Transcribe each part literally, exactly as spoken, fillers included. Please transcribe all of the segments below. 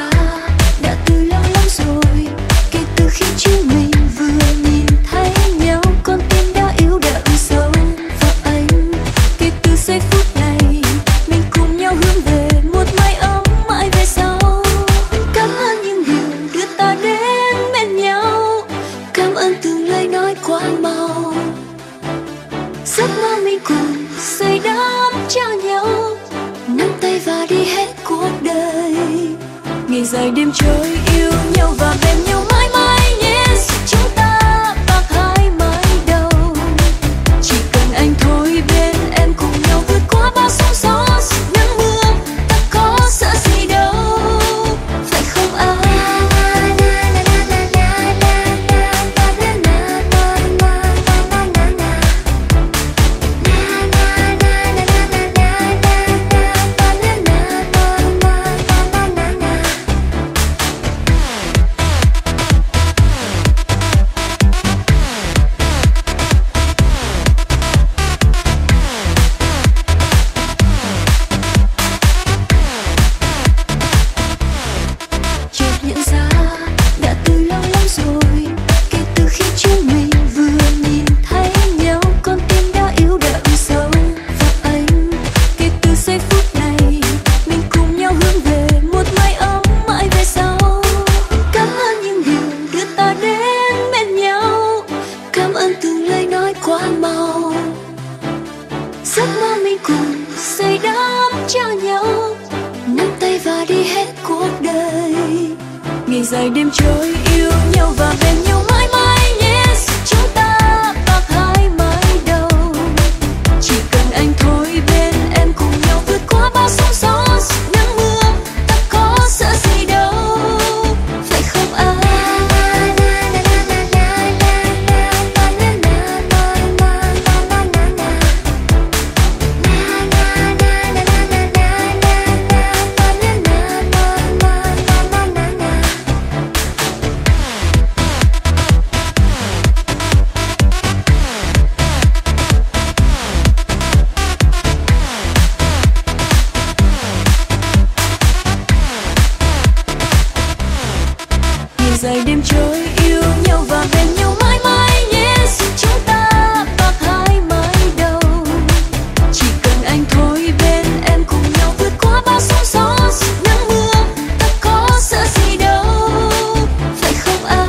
xa đã từ lâu lắm rồi, kể từ khi chúng mình vừa nhìn thấy nhau, con tim đã yếu đậm sâu vào anh. Kể từ giây phút này mình cùng nhau hướng về một mái ấm mãi về sau. Cảm ơn những điều đưa ta đến bên nhau, cảm ơn từng lời nói quá mau. Giấc mơ mình cùng xây đắp cho nhau, nắm tay và đi hết cuộc đời. Ngày dài đêm trôi yêu nhau và bên nhau mãi mãi nhé. Chúng ta bạc hai mái đầu, chỉ cần anh thôi bên em cùng nhau vượt qua bao sóng gió nắng mưa. Ta có sợ gì đâu, phải không anh? Ngày dài đêm trôi yêu nhau và bên nhau mãi mãi nhé. Chúng ta bạc hai mái đầu, chỉ cần anh thôi bên em cùng nhau vượt qua bao sóng gió nắng mưa. Ta có sợ gì đâu, phải không anh? Dài đêm trôi yêu nhau và bên nhau mãi mãi nhé. Chúng ta bạc hai mái đầu, chỉ cần anh thôi bên em cùng nhau vượt qua bao sóng gió nắng mưa. Ta có sợ gì đâu, phải không anh?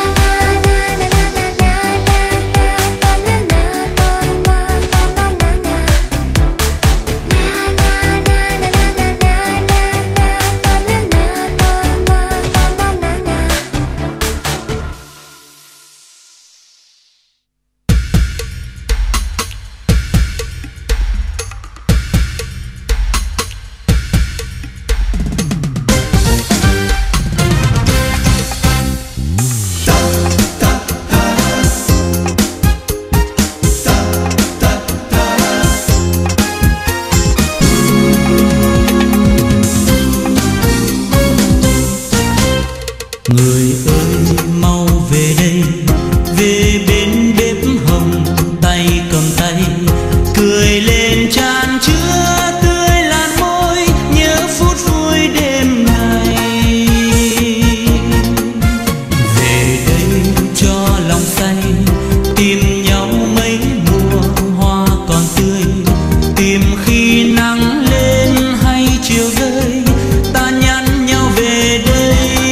Người ơi mau về đây, về bên bếp hồng, tay cầm tay cười lên tràn chứa tươi làn môi, nhớ phút vui đêm nay. Về đây cho lòng say, tìm nhau mấy mùa hoa còn tươi, tìm khi nắng lên hay chiều rơi, ta nhắn nhau về đây.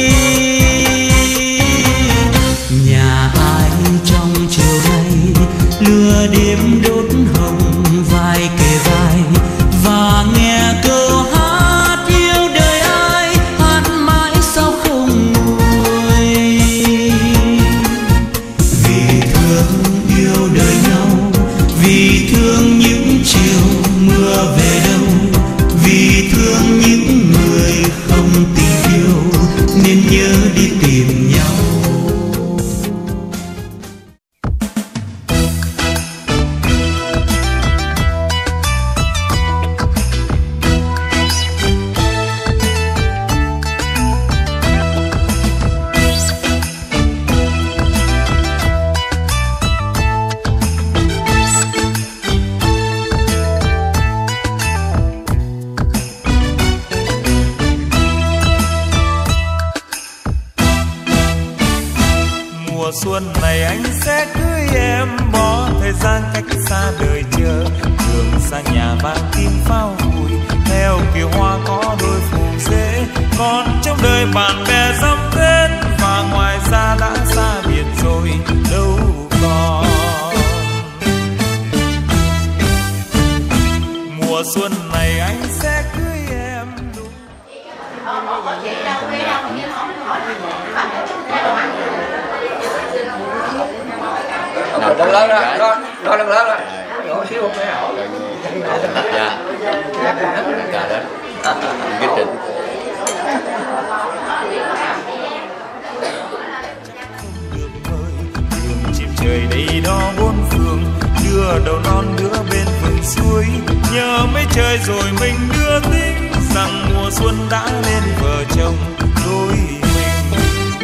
Lửa đêm đốt hồng vai kề vai, và nghe câu hát yêu đời ai, hát mãi sao không nguôi. Vì thương yêu đời nhau, vì thương những chiều mưa về đâu, vì thương những người không tình yêu nên nhớ đi tìm nhau. xuân này anh sẽ cưới em, bỏ thời gian cách xa đời chờ, đường sang nhà vang tin pháo vui, theo kiều hoa có đôi phù rễ. Còn trong đời bạn bè dăm tên, và ngoài ra đã xa biệt rồi đâu còn. Mùa xuân này anh sẽ cưới em đúng. Nào đừng lớn đó, đó, đó đừng lớn đó. Nhỏ xíu không thấy à? Dạ. Dạ đến. Kích định. Đường chìm trời đây đó bốn phương, đưa đầu non đưa bên vườn suối. Nhớ mấy trời rồi mình đưa tính rằng mùa xuân đã lên vợ chồng đôi mình.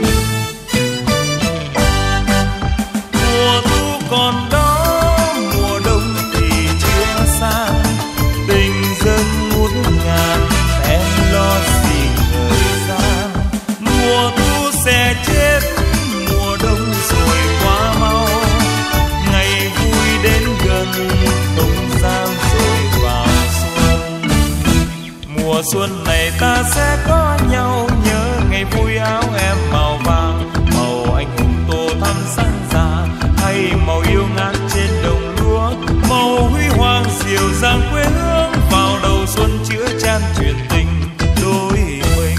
Mùa thu còn đó, mùa đông thì chưa xa, tình dân ngút ngàn em lo gì thời gian. Mùa thu sẽ chết, mùa đông rồi quá mau, ngày vui đến gần không gian rồi vào xuân. Mùa xuân này ta sẽ có nhau, nhớ ngày vui áo em màu vàng, màu anh hùng tô thắm sáng ra, hay màu yêu ngát trên đồng lúa, màu huy hoàng dịu dàng quê hương, vào đầu xuân chứa chan truyền tình đôi mình.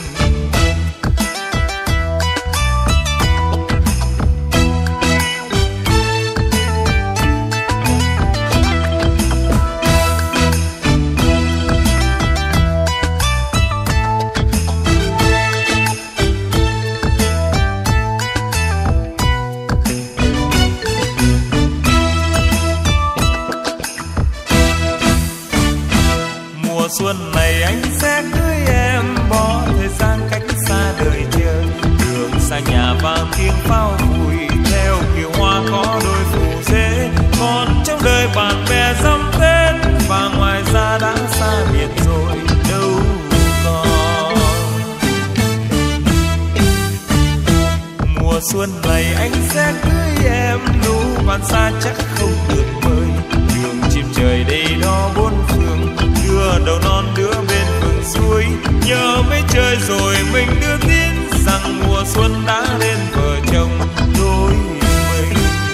Xuân này anh sẽ cưới em, bỏ thời gian cách xa đời chờ, đường sang nhà vang tiếng pháo vui, theo kiều hoa có đôi phù rễ. Còn trong đời bạn bè dăm tên, và ngoài ra đã xa biệt rồi đâu còn. Mùa xuân này anh sẽ cưới em, nụ bạn xa chắc không được mời, đường chim trời đây đó bốn phương, đưa đầu non đưa bên vườn suối. Nhớ mấy trời rồi mình đưa tin rằng mùa xuân đã lên vợ chồng đôi mình.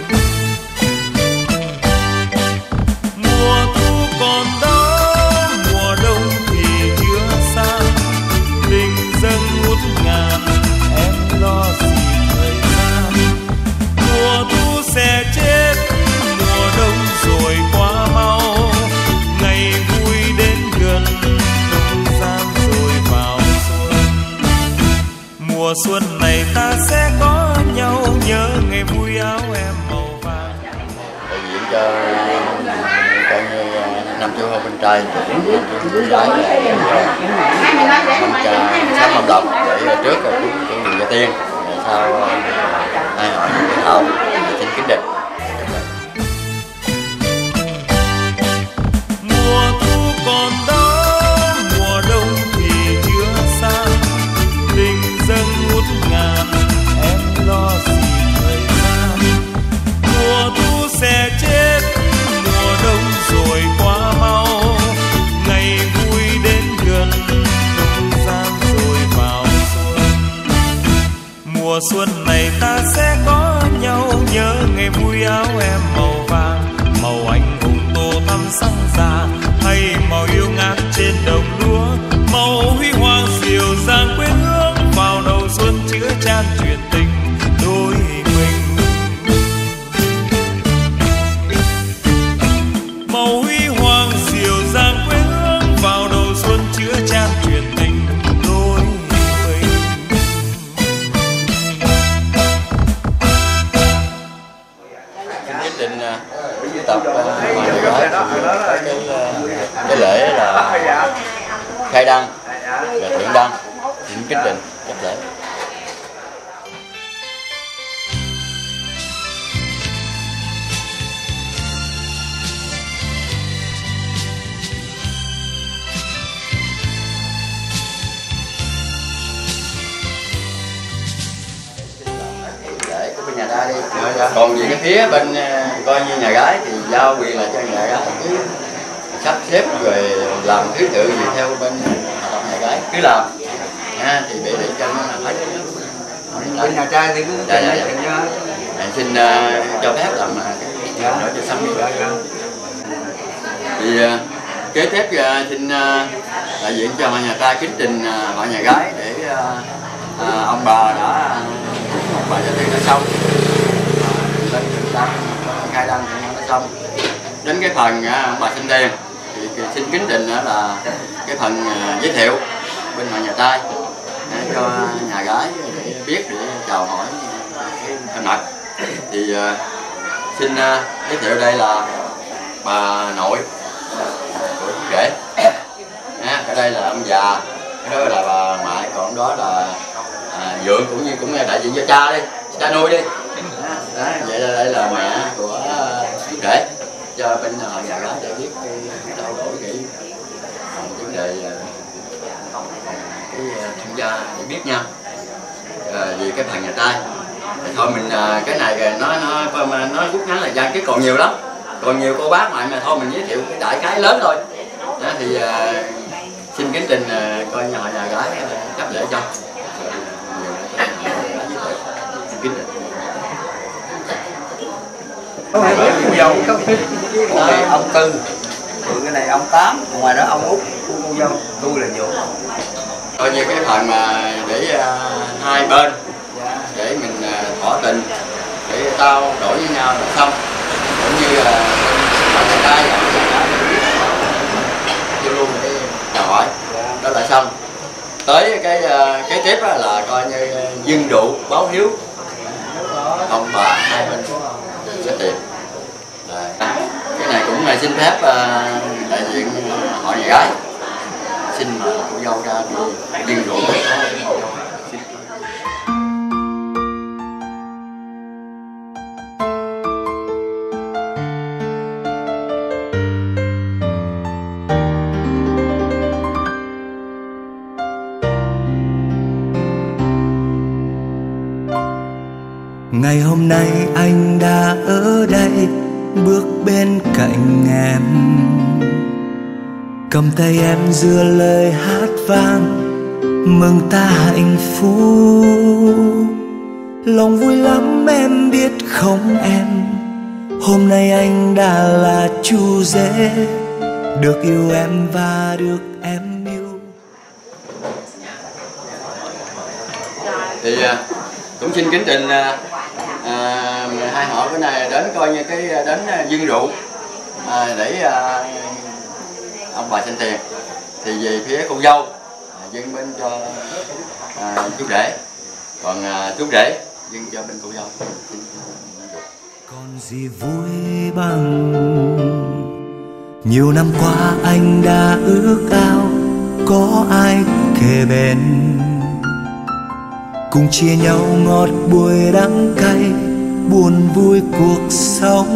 Mùa thu còn đó, mùa đông thì chưa xa, tình dân ngút ngàn em lo gì thời gian. Mùa thu sẽ chết, mùa đông rồi quá mau, ngày vui đến gần không gian rồi vào xuân. Mùa xuân này ta sẽ có nhau, nhớ ngày vui áo em màu vàng. Đại diện cho coi như năm chú hôn bên trai, năm chú bên gái mong cha sắp mong đọc để trước là cũng cũng nhiều cho tiên, sau hai hỏi những thảo xin kính định. Mùa thu còn đó, mùa đông thì chưa xa, tình dân ngút ngàn em lo gì thời gian. Mùa thu sẽ chết, mùa đông rồi quá mau, ngày vui đến gần không gian rồi vào xuân. Mùa xuân này ta sẽ có nhau, nhớ ngày vui áo em màu vàng, màu anh hùng tô thắm sáng ra, hay màu yêu ngát trên đồng lúa, màu huy hoàng dịu dàng quê hương, vào đầu xuân chứa chan truyền tình đôi mình. Màu huy hoàng dịu dàng quê hương, vào đầu xuân chứa chan truyền tình đôi mình. Quyết định tập ngoài người gái cái cái lễ là khai đăng và thượng đăng, những kích định chấp lễ. Lễ của bên nhà trai đi. Còn về cái phía bên coi như nhà gái thì giao quyền là cho nhà gái cứ sắp xếp rồi làm thứ tự gì theo bên nhà gái cứ làm ha, thì để để cho nó là phải bên nhà trai thì cứ dạ, dạ, dạ. Anh xin uh, cho phép làm cái dạ. Nói cho xong đi. Dạ, dạ. Thì uh, kế tiếp uh, xin uh, đại diện cho nhà trai kính trình uh, họ nhà gái để uh, uh, ông bà đã uh, ông bà gia tiên đã xong uh, lên đăng khai đăng đã xong. Đến cái phần uh, ông bà sinh tiền thì, thì xin kính trình uh, là cái phần uh, giới thiệu bên họ nhà trai uh, cho nhà gái để biết để chào hỏi cái thân mật. Thì uh, xin uh, giới thiệu đây là bà nội của chú rể, à, cái đây là ông già, cái đó là bà ngoại, còn đó là à, dượng cũng như cũng là đại diện cho cha đi, cha nuôi đi. À, đó, vậy là đây là mẹ của uh, chú rể cho bên uh, nhà gái để biết cái trao đổi cái vấn đề uh, cái uh, tham gia để biết nhau uh, về cái phần nhà trai. Thôi mình cái này nó nó nó rút ngắn thời gian chứ còn nhiều lắm, còn nhiều cô bác ngoại mà thôi mình giới thiệu cái đại cái lớn thôi. Đó thì uh, xin kính trình uh, coi nhà nhà gái uh, chấp lễ cho. Kính trình. Cô dâu có này ông Tư, rồi cái này ông Tám, ngoài đó ông Út, cô dâu, tôi là Vũ. Coi như cái phần mà để uh, hai bên để mình uh, tỏ tình để tao đổi với nhau là xong, cũng như là người ta chưa luôn để chào hỏi đó là xong. Tới cái uh, cái tiếp là coi như dâng rượu báo hiếu ông bà hai bên sẽ tiền. Cái này cũng là xin phép uh, đại diện họ nhà gái xin mời cô dâu ra dâng rượu. Ngày hôm nay anh đã ở đây bước bên cạnh em, cầm tay em giữa lời hát vang mừng ta hạnh phúc. Lòng vui lắm em biết không em, hôm nay anh đã là chú rể, được yêu em và được em yêu. Thì cũng xin kính trình à, hai họ cái này đến coi như cái đến dâng rượu à, để à, ông bà xin tiền. Thì về phía cô dâu dâng bên cho à, chú rể, còn à, chú rể dâng cho bên cô dâu. Còn gì vui bằng nhiều năm qua anh đã ước ao có ai kề bên, cùng chia nhau ngọt bùi đắng cay buồn vui cuộc sống.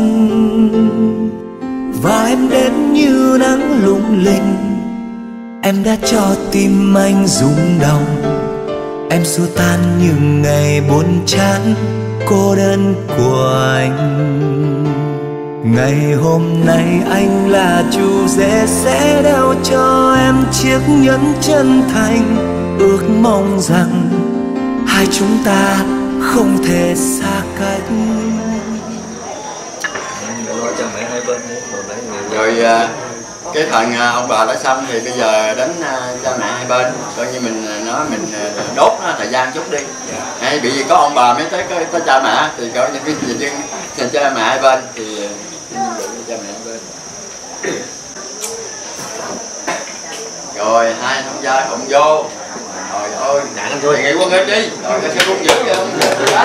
Và em đến như nắng lung linh, em đã cho tim anh rung động, em xua tan những ngày buồn chán cô đơn của anh. Ngày hôm nay anh là chú rể sẽ đeo cho em chiếc nhẫn chân thành, ước mong rằng hai chúng ta không thể xa cách. Rồi cái phần ông bà đã xong thì bây giờ đến cha mẹ hai bên, coi như mình nói mình đốt thời gian chút đi. Hay bị gì có ông bà mới tới tới cha mẹ thì coi như cái gì chứ cha mẹ hai bên thì cha mẹ hai bên. Rồi hai thông gia cộng vô. Trời ơi, đề nghị quân ích đi, rồi cái sẽ cũng giữ vậy không?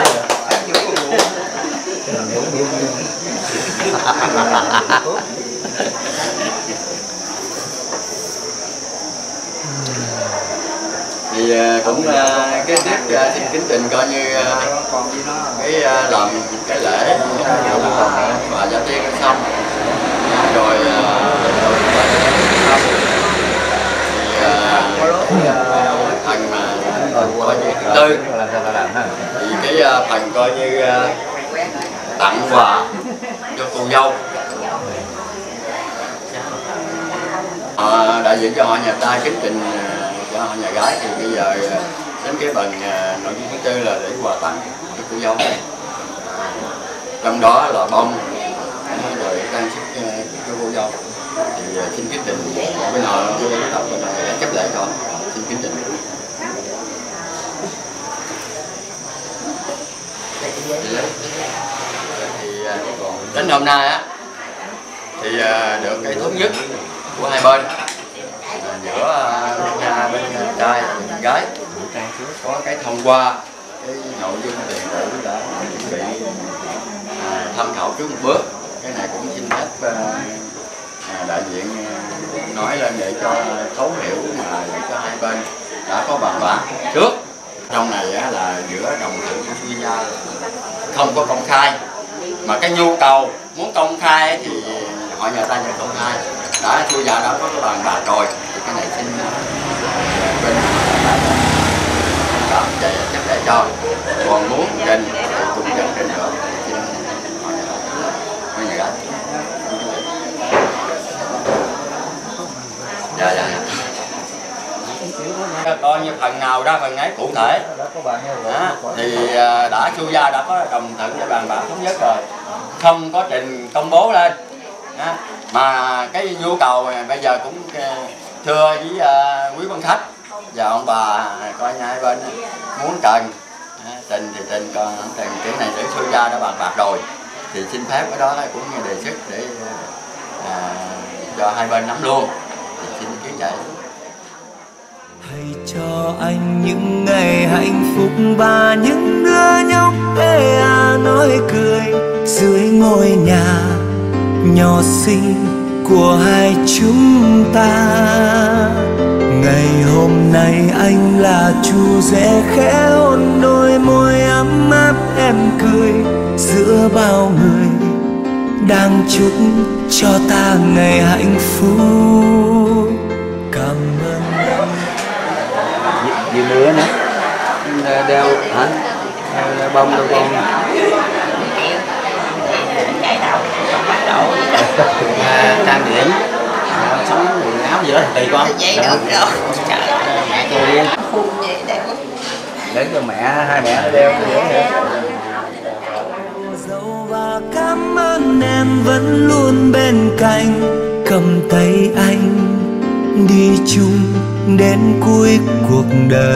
Thì cũng cái tiếp xin kính trình coi như cái làm cái lễ và gia tiên xong rồi phần mà coi như thứ tư thì cái phần coi như tặng quà cho cô dâu. À, đại diện cho họ nhà trai kính trình cho họ nhà gái thì bây giờ đến cái phần nội dung thứ tư là để quà tặng cho cô dâu. À, trong đó là bông rồi trang sức cho cô dâu thì xin kính trình bên họ bên họ bên họ chấp lễ cho xin kính trình. Thì đến hôm nay á thì được cái thống nhất của hai bên, giữa nhà bên trai và bên gái có cái thông qua cái nội dung tiền tử đã chuẩn bị à, tham khảo trước một bước. Cái này cũng xin phép à, đại diện nói lên để cho thấu hiểu mà để cho hai bên đã có bàn bạc trước. Trong này á, là giữa đồng sự của Suy Gia không có công khai, mà cái nhu cầu muốn công khai ấy, thì họ nhà ta nhận công khai. Đã Suy Gia đã có cái bàn bạc rồi thì cái này xin bên đó chạy chấp để cho. Còn muốn trình thì cũng nhận trình nữa. Xin họ nhà ta mấy nhà gái. Dạ dạ. Coi như phần nào ra phần ấy cụ thể à, thì đã Suy Gia đã có đồng thuận để bàn bạc thống nhất rồi, không có trình công bố lên à, mà cái nhu cầu bây giờ cũng thưa với uh, quý quan khách và ông bà coi hai bên muốn cần à, trình thì trình, còn trình cái này để Suy Gia đã bàn bạc rồi thì xin phép cái đó cũng đề xuất để à, cho hai bên nắm luôn thì xin ý kiến vậy. Hãy cho anh những ngày hạnh phúc và những đứa nhóc ê à nói cười dưới ngôi nhà nhỏ xinh của hai chúng ta. Ngày hôm nay anh là chú rể khẽ hôn đôi môi ấm áp em cười giữa bao người đang chúc cho ta ngày hạnh phúc. Cảm ơn em. Gì nữa nữa đeo hả bông đâu con trang điểm sống áo giữa tùy con vậy được rồi mẹ cho riêng để cho mẹ hai mẹ nó đeo dễ dâu và cảm ơn em vẫn luôn bên cạnh cầm tay anh đi chung đến cuối cuộc đời.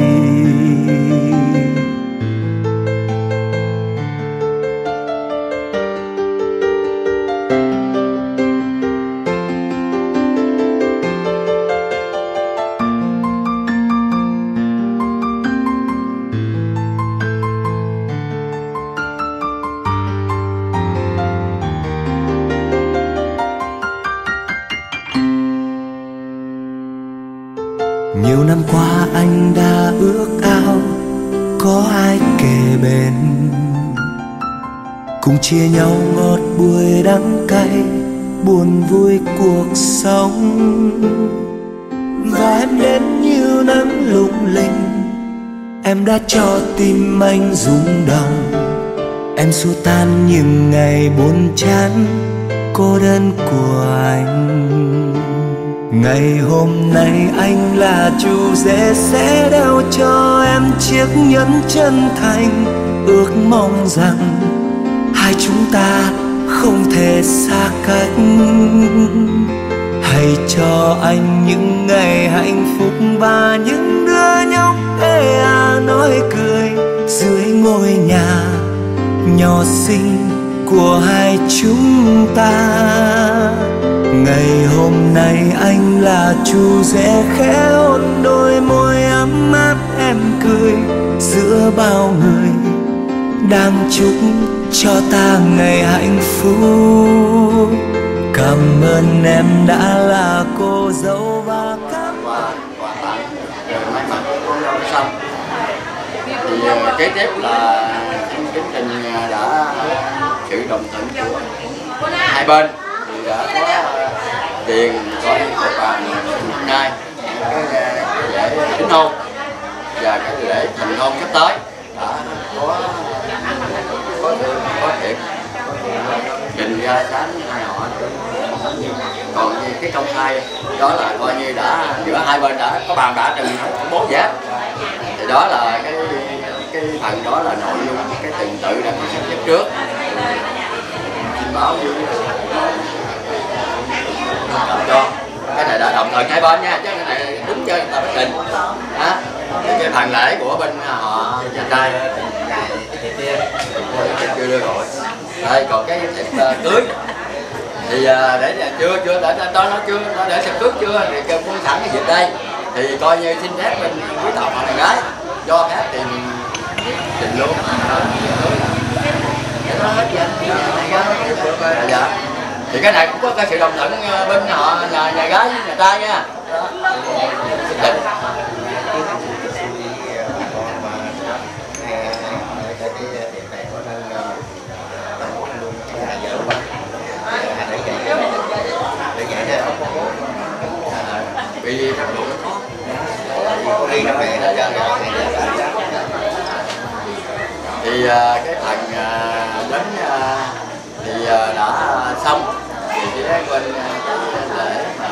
Nhiều năm qua anh đã ước ao có ai kề bên, cùng chia nhau ngọt bùi đắng cay buồn vui cuộc sống. Và em đến như nắng lung linh, em đã cho tim anh rung động. Em xua tan những ngày buồn chán cô đơn của anh. Ngày hôm nay anh là chú rể sẽ đeo cho em chiếc nhẫn chân thành, ước mong rằng hai chúng ta không thể xa cách. Hãy cho anh những ngày hạnh phúc và những đứa nhóc ê à nói cười dưới ngôi nhà nhỏ xinh của hai chúng ta. Ngày hôm nay anh là chú rể khẽ hôn đôi môi ấm áp em cười giữa bao người đang chúc cho ta ngày hạnh phúc. Cảm ơn em đã là cô dâu và cảm ơn quà tặng rồi may mắn cô dâu xong thì kế tiếp là xin kính trình đã sự đồng thuận của hai bên thì đã có tiền coi của bàn hôm nay cái lễ đính hôn và cái lễ thành hôn sắp tới đã có có có thiệp trình ra sáng hai họ. Còn cái công khai đó là coi như đã giữa hai bên đã có bàn đã từng bố giác, thì đó là cái cái phần đó là nội dung cái trình tự đã có sắp xếp trước, trình báo với cho cái này đã đồng thuận hai bên nha, chứ cái này đúng cho người ta quyết định á. Cái phần lễ của bên họ nhà trai chưa đưa gọi đây, còn cái thiệp uh, cưới thì uh, để chưa chưa để đó nó chưa nó để sắp cưới chưa thì kêu muốn sẵn cái dịp đây thì coi như xin phép bên quý tộc họ này gái cho phép thì trình luôn cái đó hết vậy. Dạ. Thì cái này cũng có cái sự đồng thuận bên họ nhà, nhà gái với nhà trai nha. Định. Vì thằng đủ nó khó đi năm này thì cái phần đến thì đã xong thì cái bên lễ mà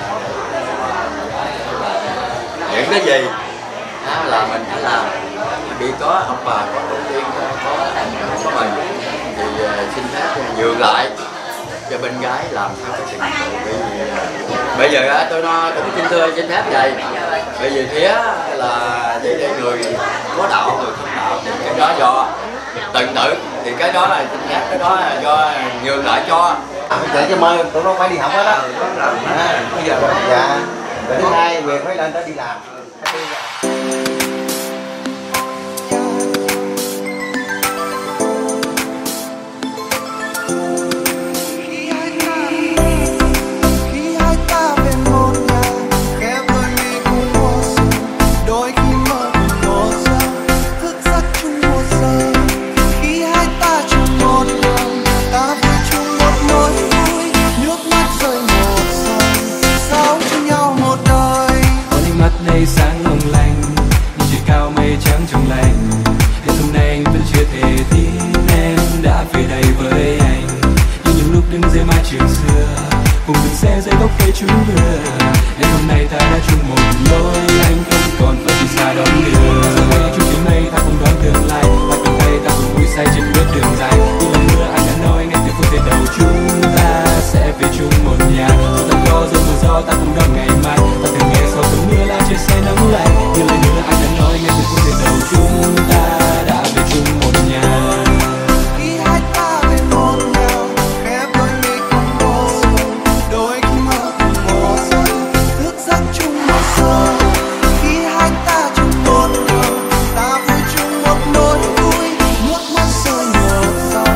những cái gì đó là mình phải làm khi có ông bà có đầu tiên có có mình thì xin phép nhường lại cho bên gái làm theo cái trình tự. Bây giờ tôi nó cũng xin thưa xin phép vậy, bởi vì phía là để, để người có đạo người không đạo thì cái đó do từng tự thì cái đó là xin phép, cái đó là do nhường lại cho. Để cho mơ tụi nó phải đi học hết đó. À, bây giờ dạ. Thứ hai Quyền phải lên đó đi làm. Sáng long lanh như trời cao mây trắng trong lành, đến hôm nay anh vẫn chưa thể tin em đã về đây với anh. Nhưng những lúc đứng dưới mái trường xưa cùng từng xe dưới gốc cây chúng vừa, đến hôm nay ta đã chung một lối, anh không còn phải đi xa đón đưa. Giờ đây chung chuyến mây ta cùng đón tương lai, ta cùng tay ta cùng vui say trên bước đường dài. Như lần nữa anh đã nói ngay từ phút giây đầu chúng ta sẽ về chung một nhà. Dù ta có dẫu mưa gió ta cùng đón ngày mai, ta từng nghe sau cơn mưa lá trời say nắng lạnh. Như lời nữa anh đã nói ngay từ phút giây đầu chúng ta đã về chung một nhà. Khi hai ta về một nhà, khép đôi mi cùng một đôi khi mơ cùng một thức giấc chung một giờ. Khi hai ta chung một nhà, ta vui chung một nỗi vui, nước mắt rơi một dòng.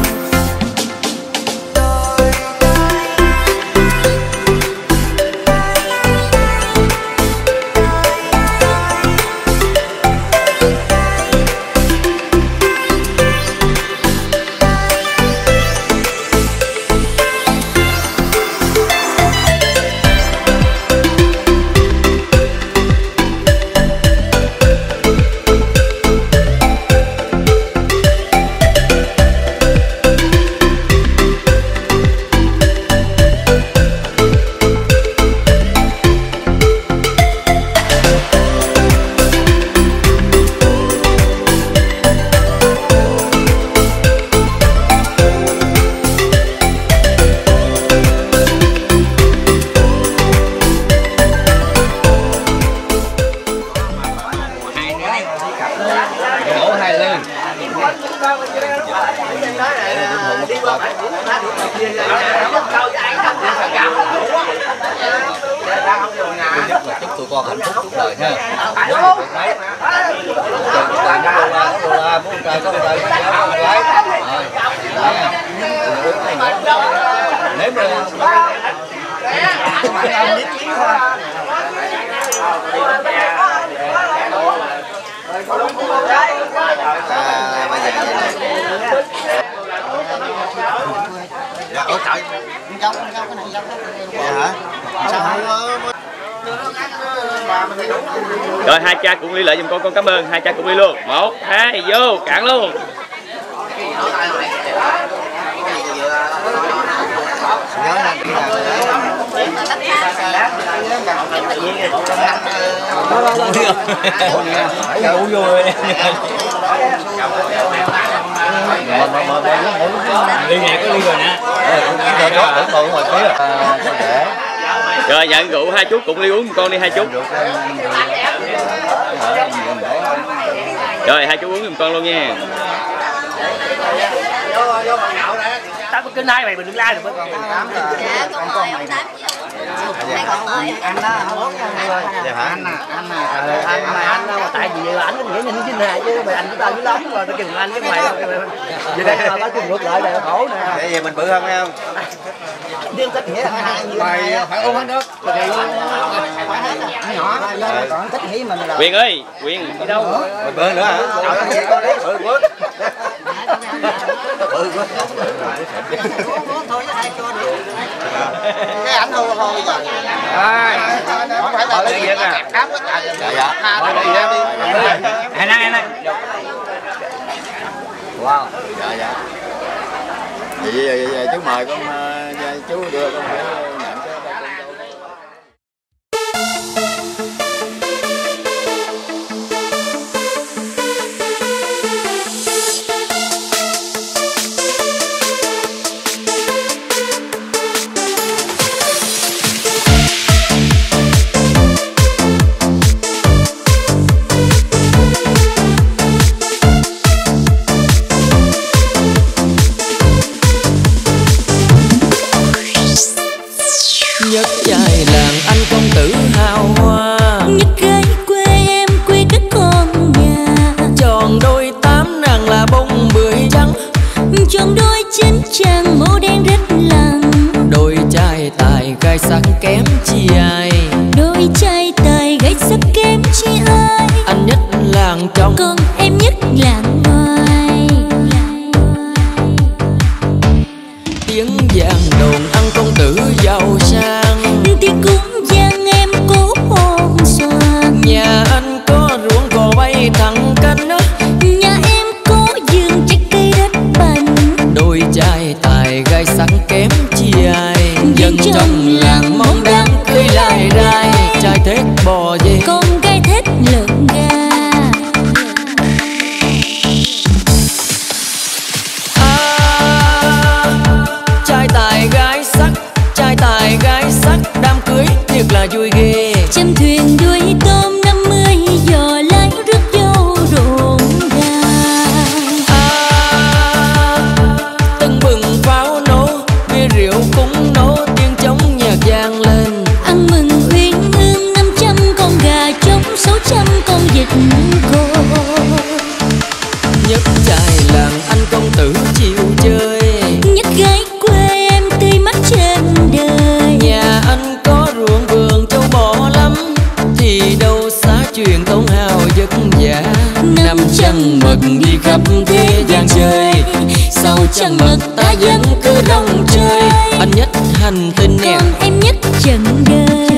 Chúc tụi con hạnh phúc suốt đời ha. Muốn trai có trai, có cháu có gái. Nếu mà Ủa trời, con cháu, con cháu cái này cháu cái hả? Sao rồi hai cha cùng ly lại giùm con, con cảm ơn. Hai cha cùng ly luôn. Một, hai, vô, cạn luôn. Ly này có ly rồi nè. Rồi nhận rượu hai chút cũng ly uống con đi hai chút. Rồi hai chú uống giùm con luôn nha. Tám có kính hai mày mình đừng like được mấy con. Dạ con mời ông Tám. Hai con mời. Anh đó, anh nè, anh nè, anh mà anh mà tại vì anh có nghĩa nhìn chín hai chứ mày anh của tao dữ lắm rồi tao kêu anh với mày. Vậy đây là tao kêu ngược lại này khổ nè. Vậy giờ mình bự hơn phải không? Điên cách nghĩa hai Mày phải uống hết nước. Nhỏ còn thích nghĩ mình là Quyền ơi, Quyền đi đâu? Mình bự nữa hả? Bự quá. Bự quá. cái ảnh thôi thôi giờ. Không phải là lấy việc à. Đám quá trời. Dạ dạ. Hai nay hai nay. Wow. Dạ dạ. Vậy, vậy, vậy chú mời con uh, chú đưa con phải nhận cho ba con nhất trai làng anh công tử hào hoa, Nhất gái quê em quê các con nhà, tròn đôi tám nàng là bông bưởi trắng, tròn đôi chín chàng màu đen rất lặng, đôi trai tài gai sắc kém chi ai, đôi trai tài gái sắc kém chi ai. anh nhất làng trong Còn em nhất làng ngoài. tiếng vàng đồn ăn công tử giàu sang, Tiếng cũng vang em cố hồn xoàn. nhà anh có ruộng cò bay thẳng canh á, Nhà em có vườn trái cây đất bành, đôi trai tài gai sắc kém chi ai, dân trong làng mong đang cưới lai rai, trai thết bò về con gái thết lợn gà. À, trai tài gái sắc, trai tài gái sắc, đám cưới thiệt là vui ghê. Châm thuyền đuôi tôm năm mươi giò lái rước dâu rộn ràng. À, tưng bừng pháo nổ, bia rượu cũng nổ, tiếng trống nhạc vang lên. Ăn mừng uyên ương năm trăm con gà trống, sáu trăm con vịt cô. Nhất trai làng anh công tử chịu chơi, Nhất gái quê em tươi mắt trên đời. nhà anh có ruộng vườn châu bò lắm, thì đâu xa chuyện tốn hào vất vả. Năm chân mực đi khắp thế gian chơi, sau chân mực ta vẫn cứ rong chơi. Anh nhất hành tinh nè, Còn em nhất trần đời.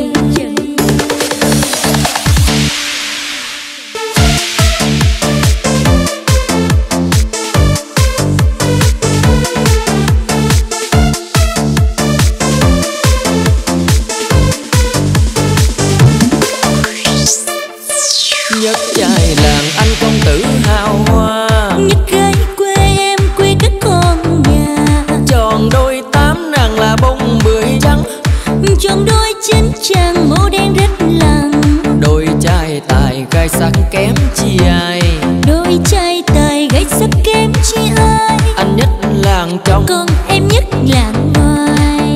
nhất trai làng anh công tử hào hoa, Nhất gái quê em quê các con nhà, tròn đôi tám nàng là bông bưởi trắng, tròn đôi chín chàng màu đen rất lặng, đôi trai tài gai sắc kém chi ai, đôi trai tài gái sắc kém chi ai. anh nhất làng trong Còn em nhất làng ngoài.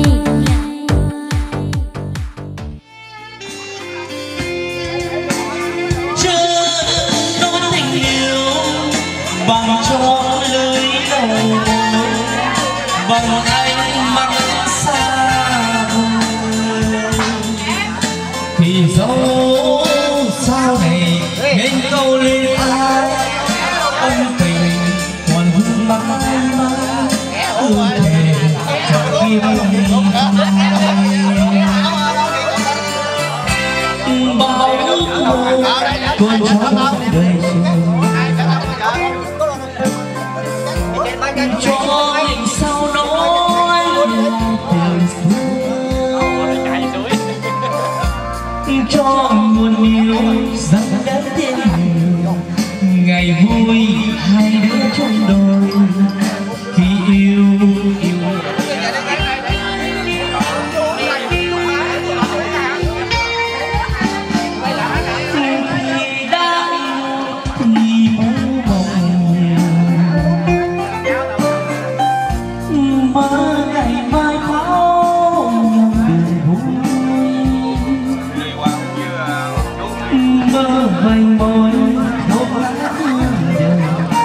nói tình yêu bằng cho lưới đầu môi, bằng ánh mắt xa vời, thì dẫu sao này nên câu lên ai ân tình còn vương mãi mãi ưu thề cho kim bao ước mơ con cháu đời cho mình sao nói là hai đứa trong đôi khi yêu yêu khi đã thì mong mơ ngày mai máu đường mơ vành môi không lá hương đời.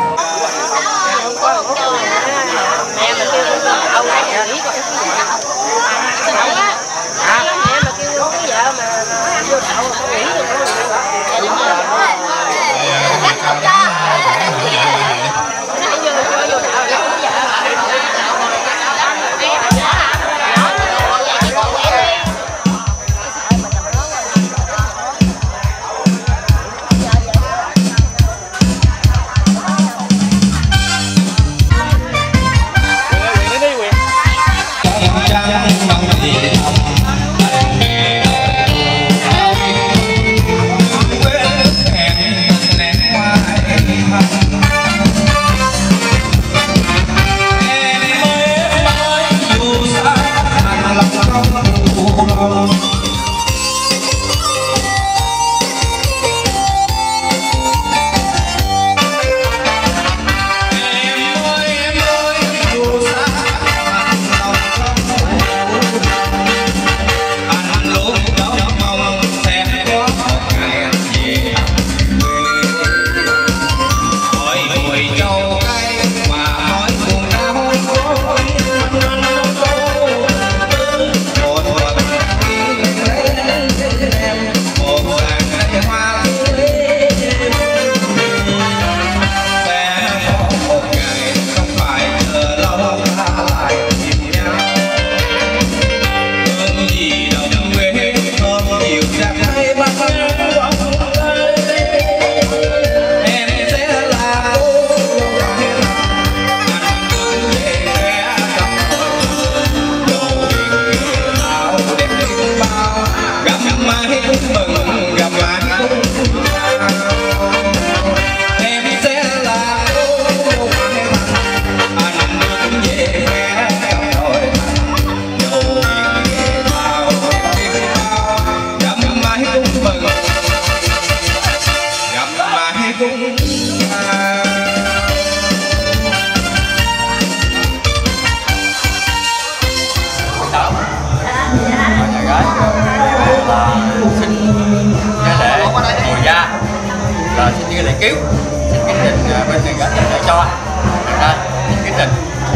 Rồi xin cái lễ cứu, xin kính trình bên này gửi để cho ra xin kính trình.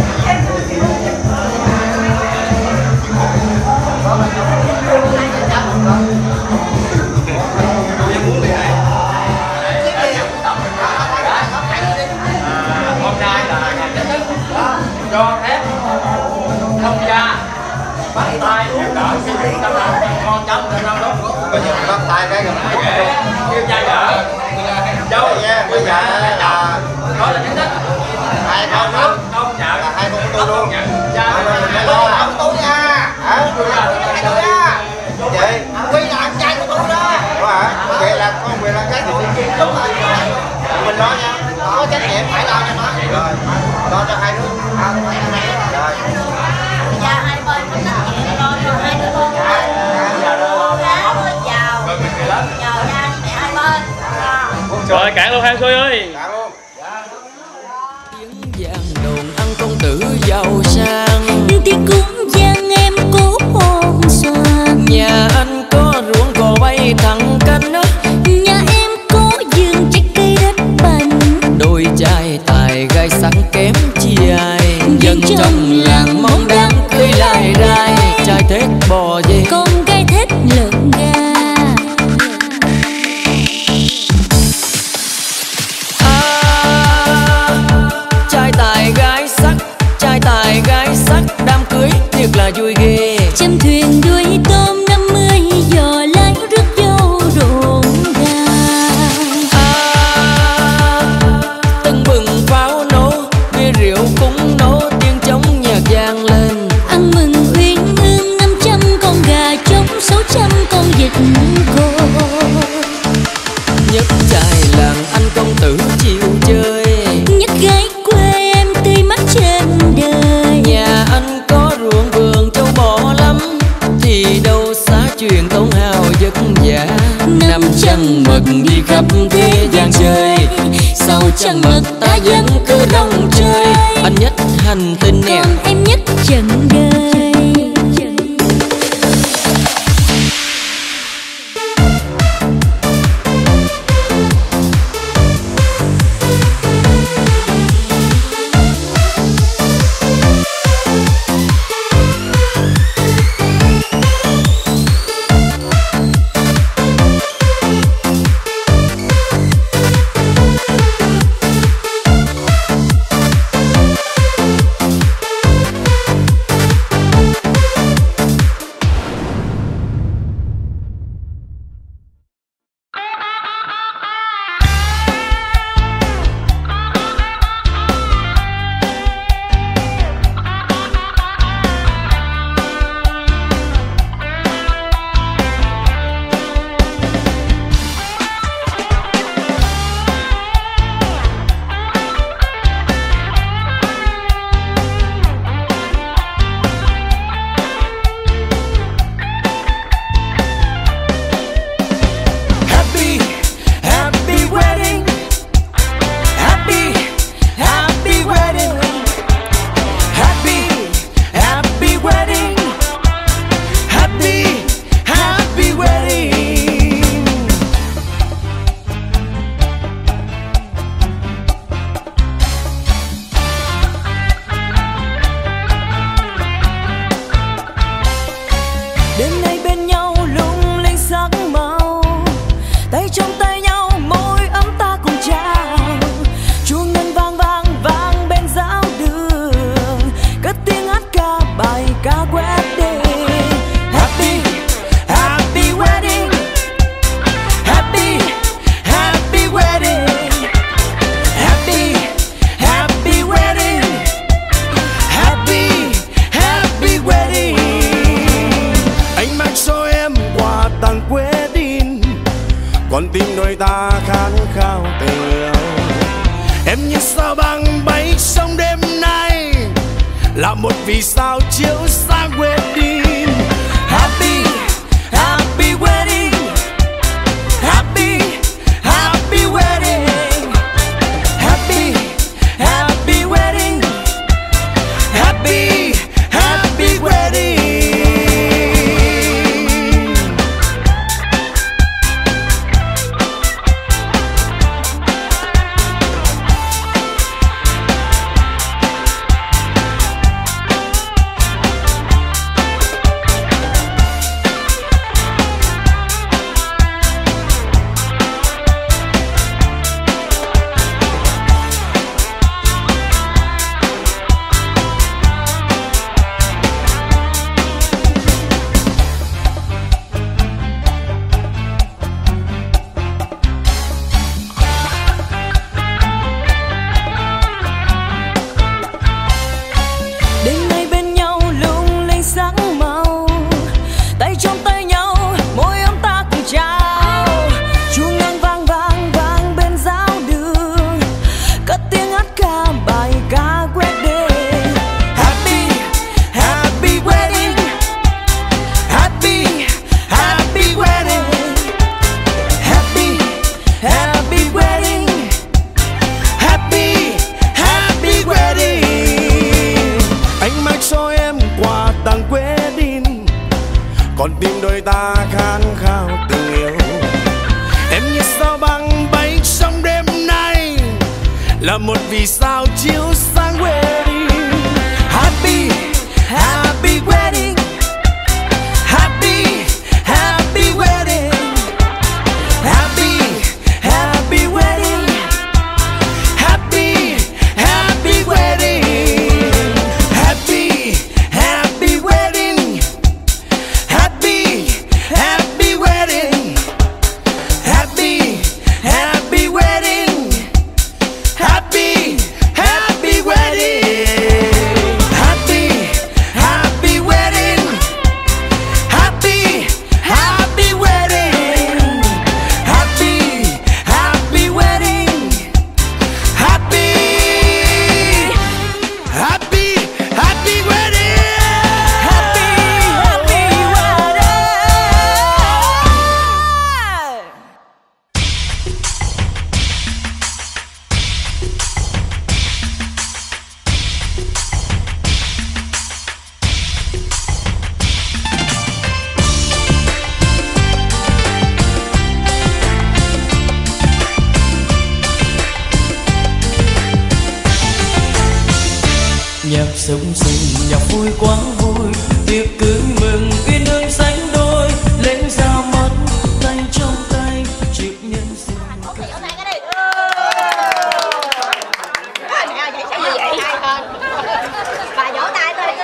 Hôm nay là ngày thứ nhất cho phép thông gia bắt tay đỡ xin tâm lòng con cháu cho năm đó. Bây giờ bắt tay cái gần kêu cha vợ dâu nha, bây giờ là đó là chính thức hai con nước công nhận là hai con tôi luôn cha hai con ông tôi nha hả vậy quy là anh trai của tôi đó hả vậy là con quyền là cái của đúng rồi mình lo nha có trách nhiệm phải lo cho nó rồi lo cho hai đứa rồi cha hai bên có trách nhiệm lo cho hai đứa con giàu nhờ cha mẹ hai bên. Rồi cạn luôn Hang Xuôi ơi. Tiếng vàng đồn ăn công tử giàu sang, Tiếng cúng vang em cố ôm xoàn. nhà anh có ruộng cò bay thẳng canh, Nhà em có vườn trái cây đất bành. đôi trai tài gai sắc kém chi ai, dân trong làng mong đang cưới lai rai, trai thết bò về Con gái thích lợn gà. tài gái sắc đám cưới thiệt là vui ghê. Châm thuyền đuôi tôm năm mươi giò lái rước dâu rộn ràng. À, tưng bừng pháo nổ bia trăng mật ta vẫn cứ rong chơi. Anh nhất hành tinh nè, còn em nhất trần đời. Con tim đôi ta khát khao tình yêu. Em như sao băng bay trong đêm nay, là một vì sao chiếu sáng wedding. Happy, happy wedding. Happy, happy wedding. Happy, happy wedding. Happy, happy wedding. Con tim đôi ta khát khao tình yêu. Em như sao băng bay trong đêm nay, là một vì sao chiếu sáng wedding. Happy, happy wedding. Happy, happy wedding. Happy, happy wedding. Happy, happy wedding. Happy, happy wedding. Happy, happy wedding. Happy, happy wedding. Happy, happy wedding. Happy, happy wedding. nhạc sống sinh nhạc vui quá vui, tiệc cưới mừng uyên ương sánh đôi, lễ ra mắt tay trong tay chiếc nhân sinh. Bà vỗ tay tôi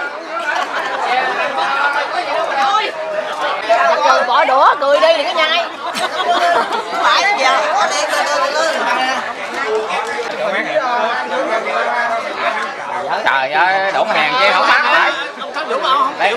Trời bỏ đũa cười đi đừng có nhai. Phải đó giờ. Trời ơi, đổ hàng chứ không bán phải. Đúng không? Đấy,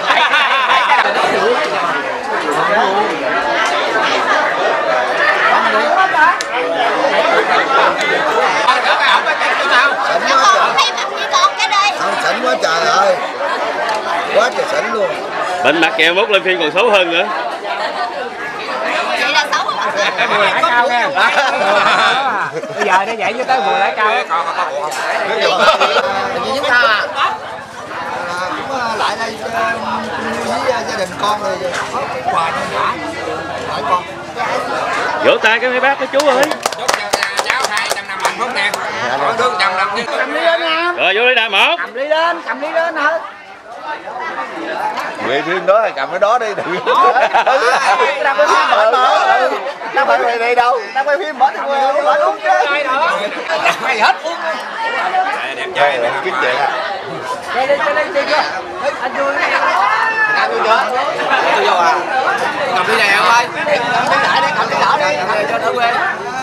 Xỉn quá trời ơi, quá trời xỉn luôn. Bệnh mặt kèo mốt lên phim còn xấu hơn nữa. Vậy là xấu hả? Mùa lãi cao nha. Bây giờ nó vậy với tới mùa lãi cao. Hình như chúng ta à, cũng lại đây với gia đình con rồi có quà cho cả hỏi con. Vỗ tay cái mấy bác mấy chú ơi. Cháu hai trăm năm hạnh phúc nè. Đương chồng làm đi. Cầm ly lên nha. Rồi vô ly đại một. Cầm ly lên, cầm ly lên hả? Nguyện phim đó thì cầm cái đó đi. Đừng Đang quay phim mở mở. Đang phải về đây đâu? Đang quay phim mở thì quay mở uống chứ. Mày hết uống. Đẹp trai bạn kiếm chuyện à. Chơi đi, chơi đi, chơi chưa? Anh vui nè. Ăn vui chưa? Tôi vô à. Cầm ly này không ơi? Cầm ly đại đi, cầm ly đỏ đi. Cho đỡ quê.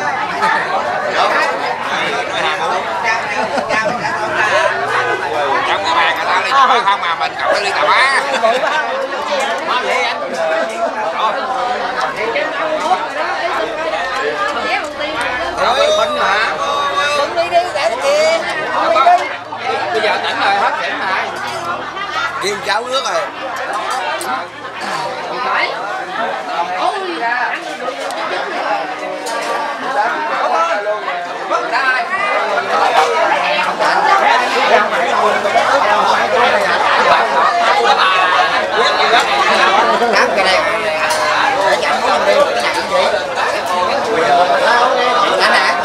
Trong cái bàn người ta ly cà không mà mình cầm cái ly cà má. Rồi bánh mà. Bưng đi đi, để nó kìa. Bưng đi đi. Bây giờ tỉnh rồi hết tỉnh rồi. Kêu cháo nước rồi. Cắt cái này để chặn món đi, cái này cái gì? Anh nè.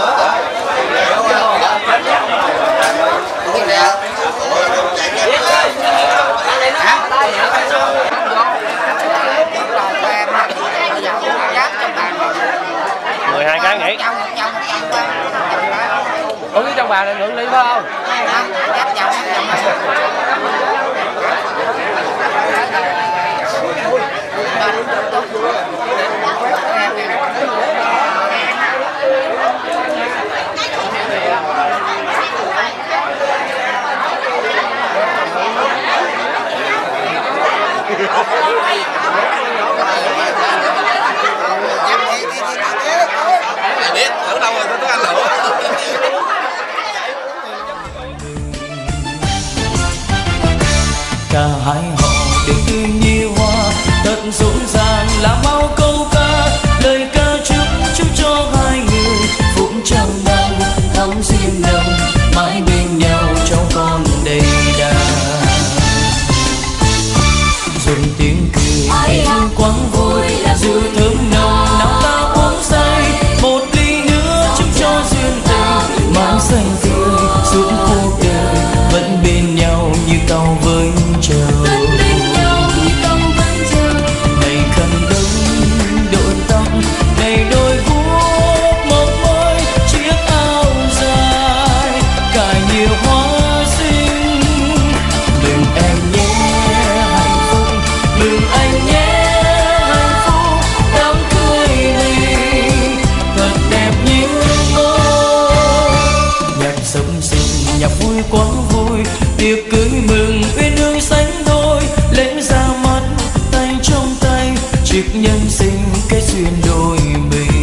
Cái này. mười hai cái nghỉ. Uống cái trong bàn này ngưỡng ly phải không? Biết ở đâu rồi tôi ăn lửa. Cả hai họ đều tươi như hoa, thật rộn ràng là bao câu ca, lời ca chúc chúc cho hai người phụng trăm năm thắm duyên nồng, mãi bên nhau trong con đầy đà. Dùng tiếng cười em quăng vui dư thơm nồng, nào ta uống say một ly nữa chúc cho duyên tình mãi xanh tươi suốt cuộc đời, vẫn bên nhau như cao với trời. Ngày khăn đông đội tóc, ngày đôi guốc mong mỏi chiếc áo dài cài nhiều hoa xinh. Mừng em nhé hạnh phúc, mừng anh nhé hạnh phúc, đám cưới này thật đẹp như mơ. Nhạc sống sinh nhạc vui quá vui, tiệc cưới mừng uyên ương sánh đôi, lễ ra mắt tay trong tay chiếc nhân sinh cái duyên đôi mình.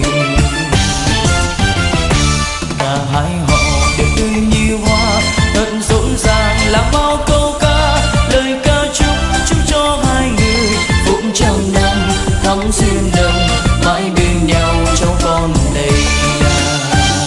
Cả hai họ đều tươi như hoa, thật rộn ràng là bao câu ca, lời ca chúc chúc cho hai người phụng trăm năm thắm duyên nồng, mãi bên nhau trong con đầy đà.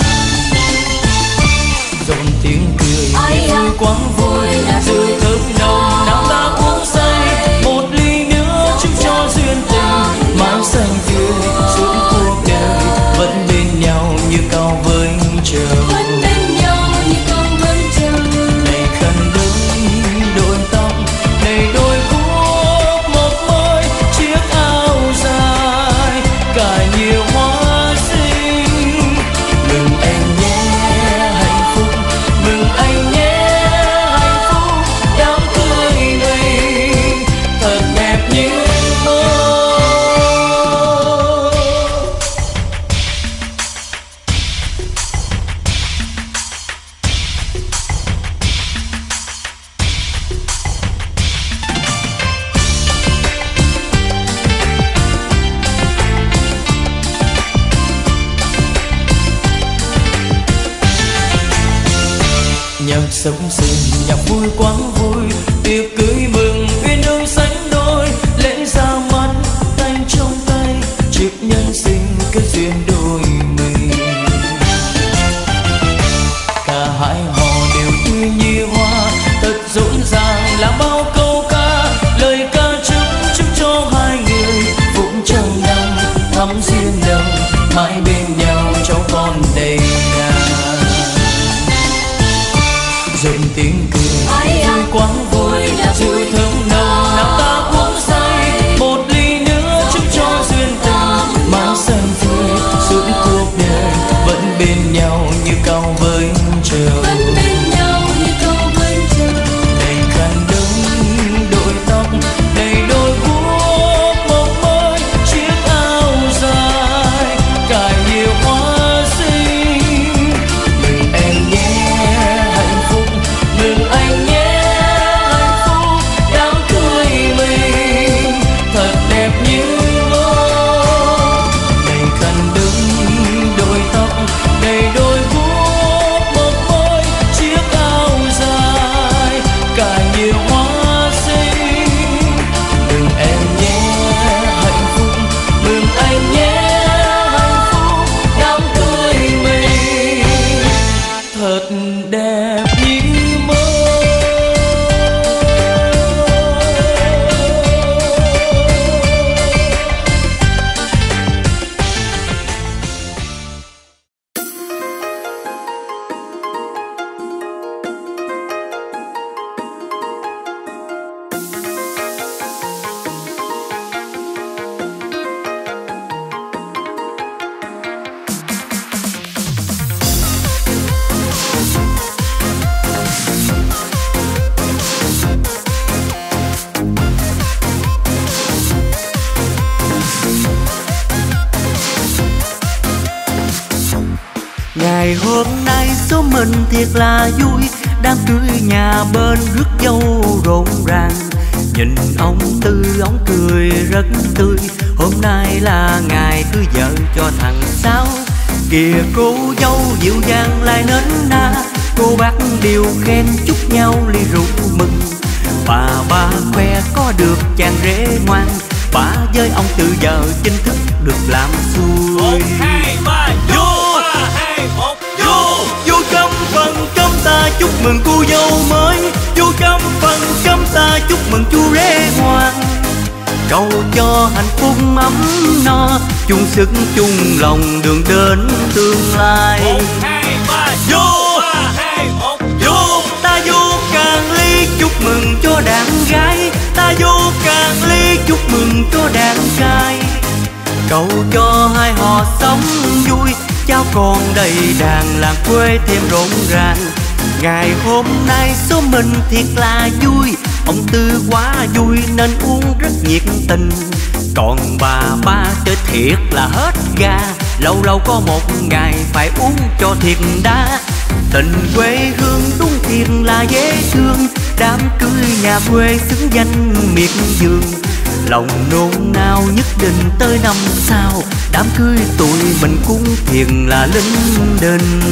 Dòng tiếng cười vui quá vui dư thơm nồng, nào ta uống say một ly nữa chúc cho duyên tình mãi xanh tươi suốt cuộc đời, vẫn bên nhau như cao với trời. Ngày khăn nhạc sống sinh, nhạc vui quá vui, tiệc cưới mừng uyên ương sánh đôi, lễ ra mắt tay trong tay, chiếc nhân sinh kết duyên đôi mình. Cả hai họ đều tươi như hoa, thật rộn ràng là bao câu ca, lời ca chúc chúc cho hai người vững trăm năm thắm duyên đầu, mãi bên nhau cháu con đầy nhà. Rộn tiếng cười vui quá vui, rượu thơm nồng nào ta uống say, một ly nữa chúc cho duyên tình mang sân vui suốt cuộc đời, vẫn bên nhau như cao với trời. Đầy khăn đông đội tóc, đầy đôi guốc mộng mơ, chiếc áo dài cài nhiều hoa xinh. Mừng em nhé hạnh phúc, mừng anh nhé hạnh phúc, đám cưới mình thật đẹp như mơ. Đầy khăn đông đội tóc, đầy đôi guốc mộng mơ, chiếc áo dài cài nhiều hoa xinh. Mừng em nhé hạnh phúc, mừng anh nhé hạnh phúc, đám cưới mình thật đẹp như mơ. Ngày hôm nay số mình thiệt là vui, đám cưới nhà bên rước dâu rộn ràng. Nhìn ông Tư ông cười rất tươi, hôm nay là ngày cưới vợ cho thằng Sáu. Kìa cô dâu dịu dàng lại nến na, cô bác đều khen chúc nhau ly rượu mừng. Bà ba khoe có được chàng rể ngoan, bà với ông Tư giờ chính thức được làm xuôi. Một hai ba vô, ba hai một vô. Vô trăm phần trăm ta chúc mừng cô dâu mới, vô trăm phần trăm ta chúc mừng chú rể ngoan. Cầu cho hạnh phúc ấm no, chung sức chung lòng đường đến tương lai. Một hai ba vô, ba hai một vô. Ta vô càng ly chúc mừng cho đàn gái, ta vô càng ly chúc mừng cho đàn trai. Cầu cho hai họ sống vui, cháu con đầy đàn làng quê thêm rộn ràng. Ngày hôm nay số mình thiệt là vui, ông Tư quá vui nên uống rất nhiệt tình. Còn bà ba chơi thiệt là hết ga, lâu lâu có một ngày phải uống cho thiệt đã. Tình quê hương đúng thiệt là dễ thương, đám cưới nhà quê xứng danh miệt vườn. Lòng nôn nao nhất định tới năm sau, đám cưới tụi mình cũng thiệt là linh đình.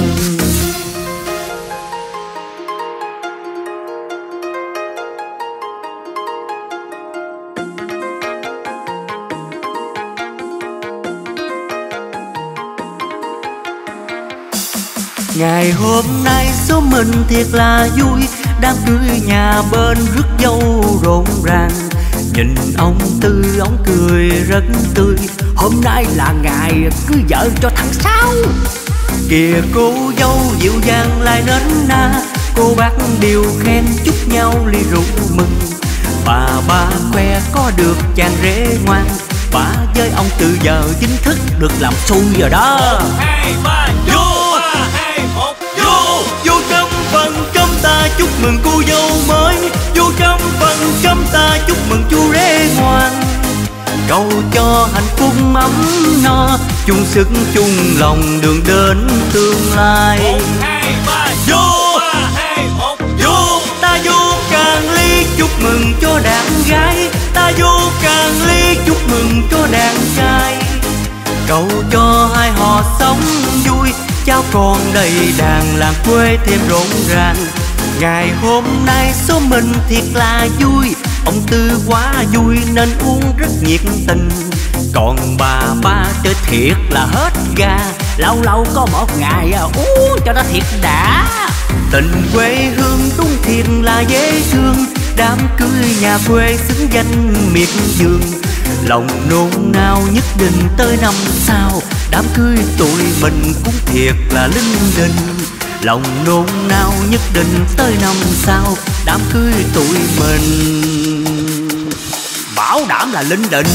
Ngày hôm nay số mình thiệt là vui, đám cưới nhà bên rước dâu rộn ràng. Nhìn ông Tư ông cười rất tươi, hôm nay là ngày cưới vợ cho thằng Sáu. Kìa cô dâu dịu dàng lại nến na, cô bác đều khen chúc nhau ly rượu mừng. Bà ba khoe có được chàng rể ngoan, bà với ông Tư giờ chính thức được làm xui rồi đó. Một hai ba vô, ba hai một vô. Vô trăm phần trăm ta chúc mừng cô dâu mới, vô trăm phần trăm ta chúc mừng chú rể ngoan. Cầu cho hạnh phúc ấm no, chung sức chung lòng đường đến tương lai. Một hai ba vô, ba hai một vô. Ta vô càng ly chúc mừng cho đàn gái, ta vô càng ly chúc mừng cho đàn trai. Cầu cho hai họ sống vui, cháu con đầy đàn, làng quê thêm rộn ràng. Ngày hôm nay số mình thiệt là vui, ông Tư quá vui nên uống rất nhiệt tình. Còn bà ba chơi thiệt là hết ga, lâu lâu có một ngày uống cho nó thiệt đã. Tình quê hương đúng thiệt là dễ thương, đám cưới nhà quê xứng danh miệt vườn. Lòng nôn nao nhất định tới năm sau, đám cưới tụi mình cũng thiệt là linh đình. Lòng nôn nao nhất định tới năm sau, đám cưới tụi mình bảo đảm là linh đình.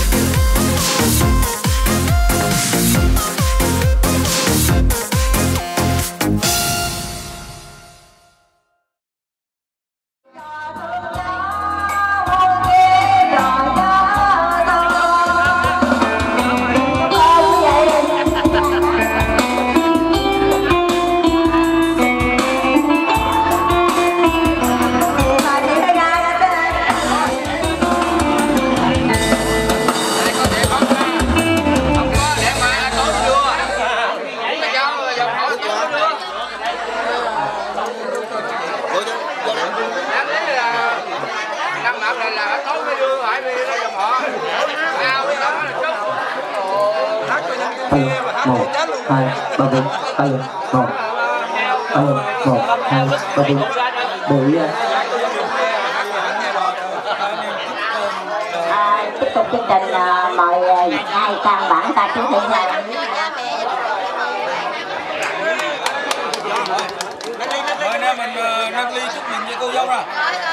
Tiếp tục chương trình mời hai trang bản ca chú thị nhà. Rồi anh em mình nâng ly chúc mừng cho cô dâu rồi.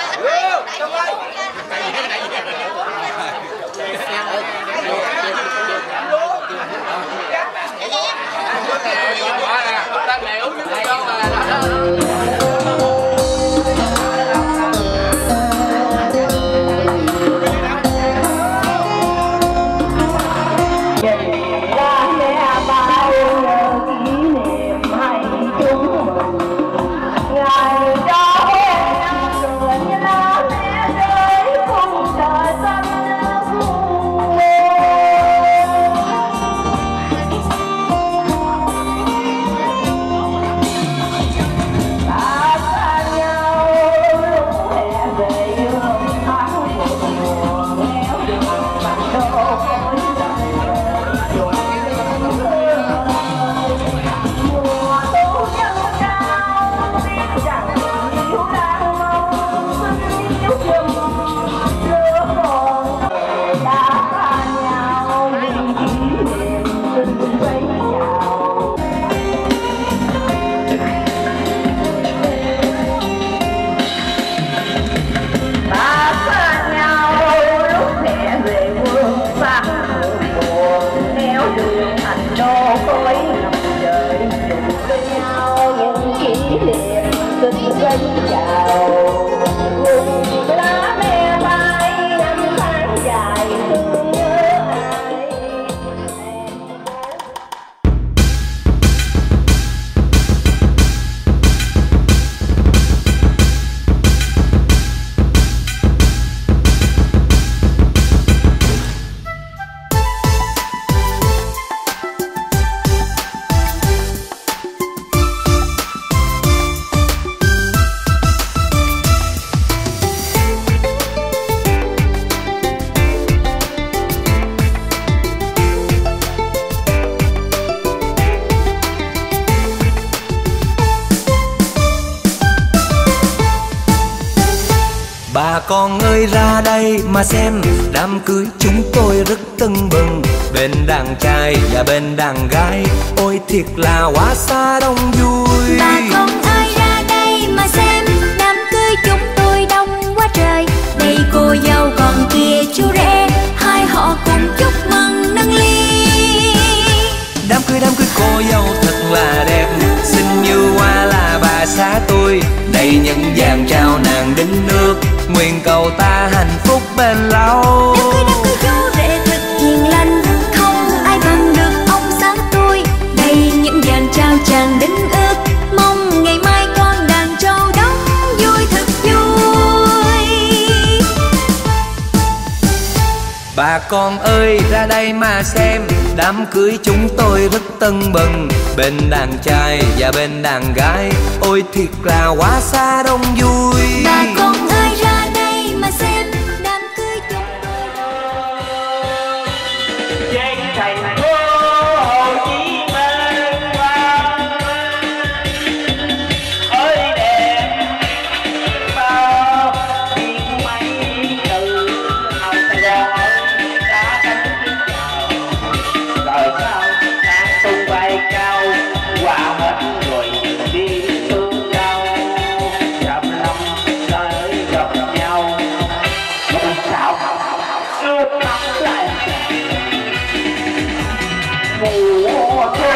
Bà con ơi ra đây mà xem, đám cưới chúng tôi rất tưng bừng. Bên đàn trai và bên đàn gái, ôi thiệt là quá xa đông vui. Bà con ơi ra đây mà xem, đám cưới chúng tôi đông quá trời. Đây cô dâu còn kia chú rể, hai họ cùng chúc mừng nâng ly. Đám cưới đám cưới cô dâu thật là đẹp, xinh như hoa là bà xã tôi. Đây những vàng trao nàng đính nước, nguyện cầu ta hạnh phúc bền lâu. Đám cưới đám cưới chú rể thật hiền lành, không ai bằng được ông xã tôi. Đây những vàng trao chàng đính ước, mong ngày mai con đàn trâu đóng vui thật vui. Bà con ơi ra đây mà xem, đám cưới chúng tôi rất tưng bừng, bên đàn trai và bên đàn gái, ôi thiệt là quá xa đông vui. Bà con ơi ra đây mà xem đám cưới chúng trên thành phố Hồ Chí Minh ơi đẹp bao tiếng máy từ hồng Sài Gòn đã cánh chào rồi sao sáng tung bay cao qua hết rồi đi thương đau gặp lòng tới gặp nhau một sao ướt mắt lại mùa thu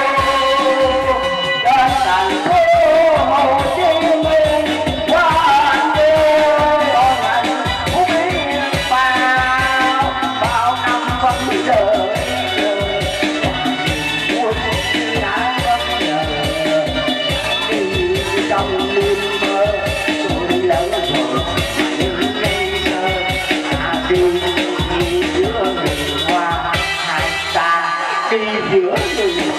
đến thành phố Hồ Chí Minh qua anh yêu con anh không biết bao bao năm vẫn đợi mùa thu đã bất ngờ đi trong đêm mơ tôi lớn rồi những ngây thơ à đi giữa rừng hoa hai ta đi giữa rừng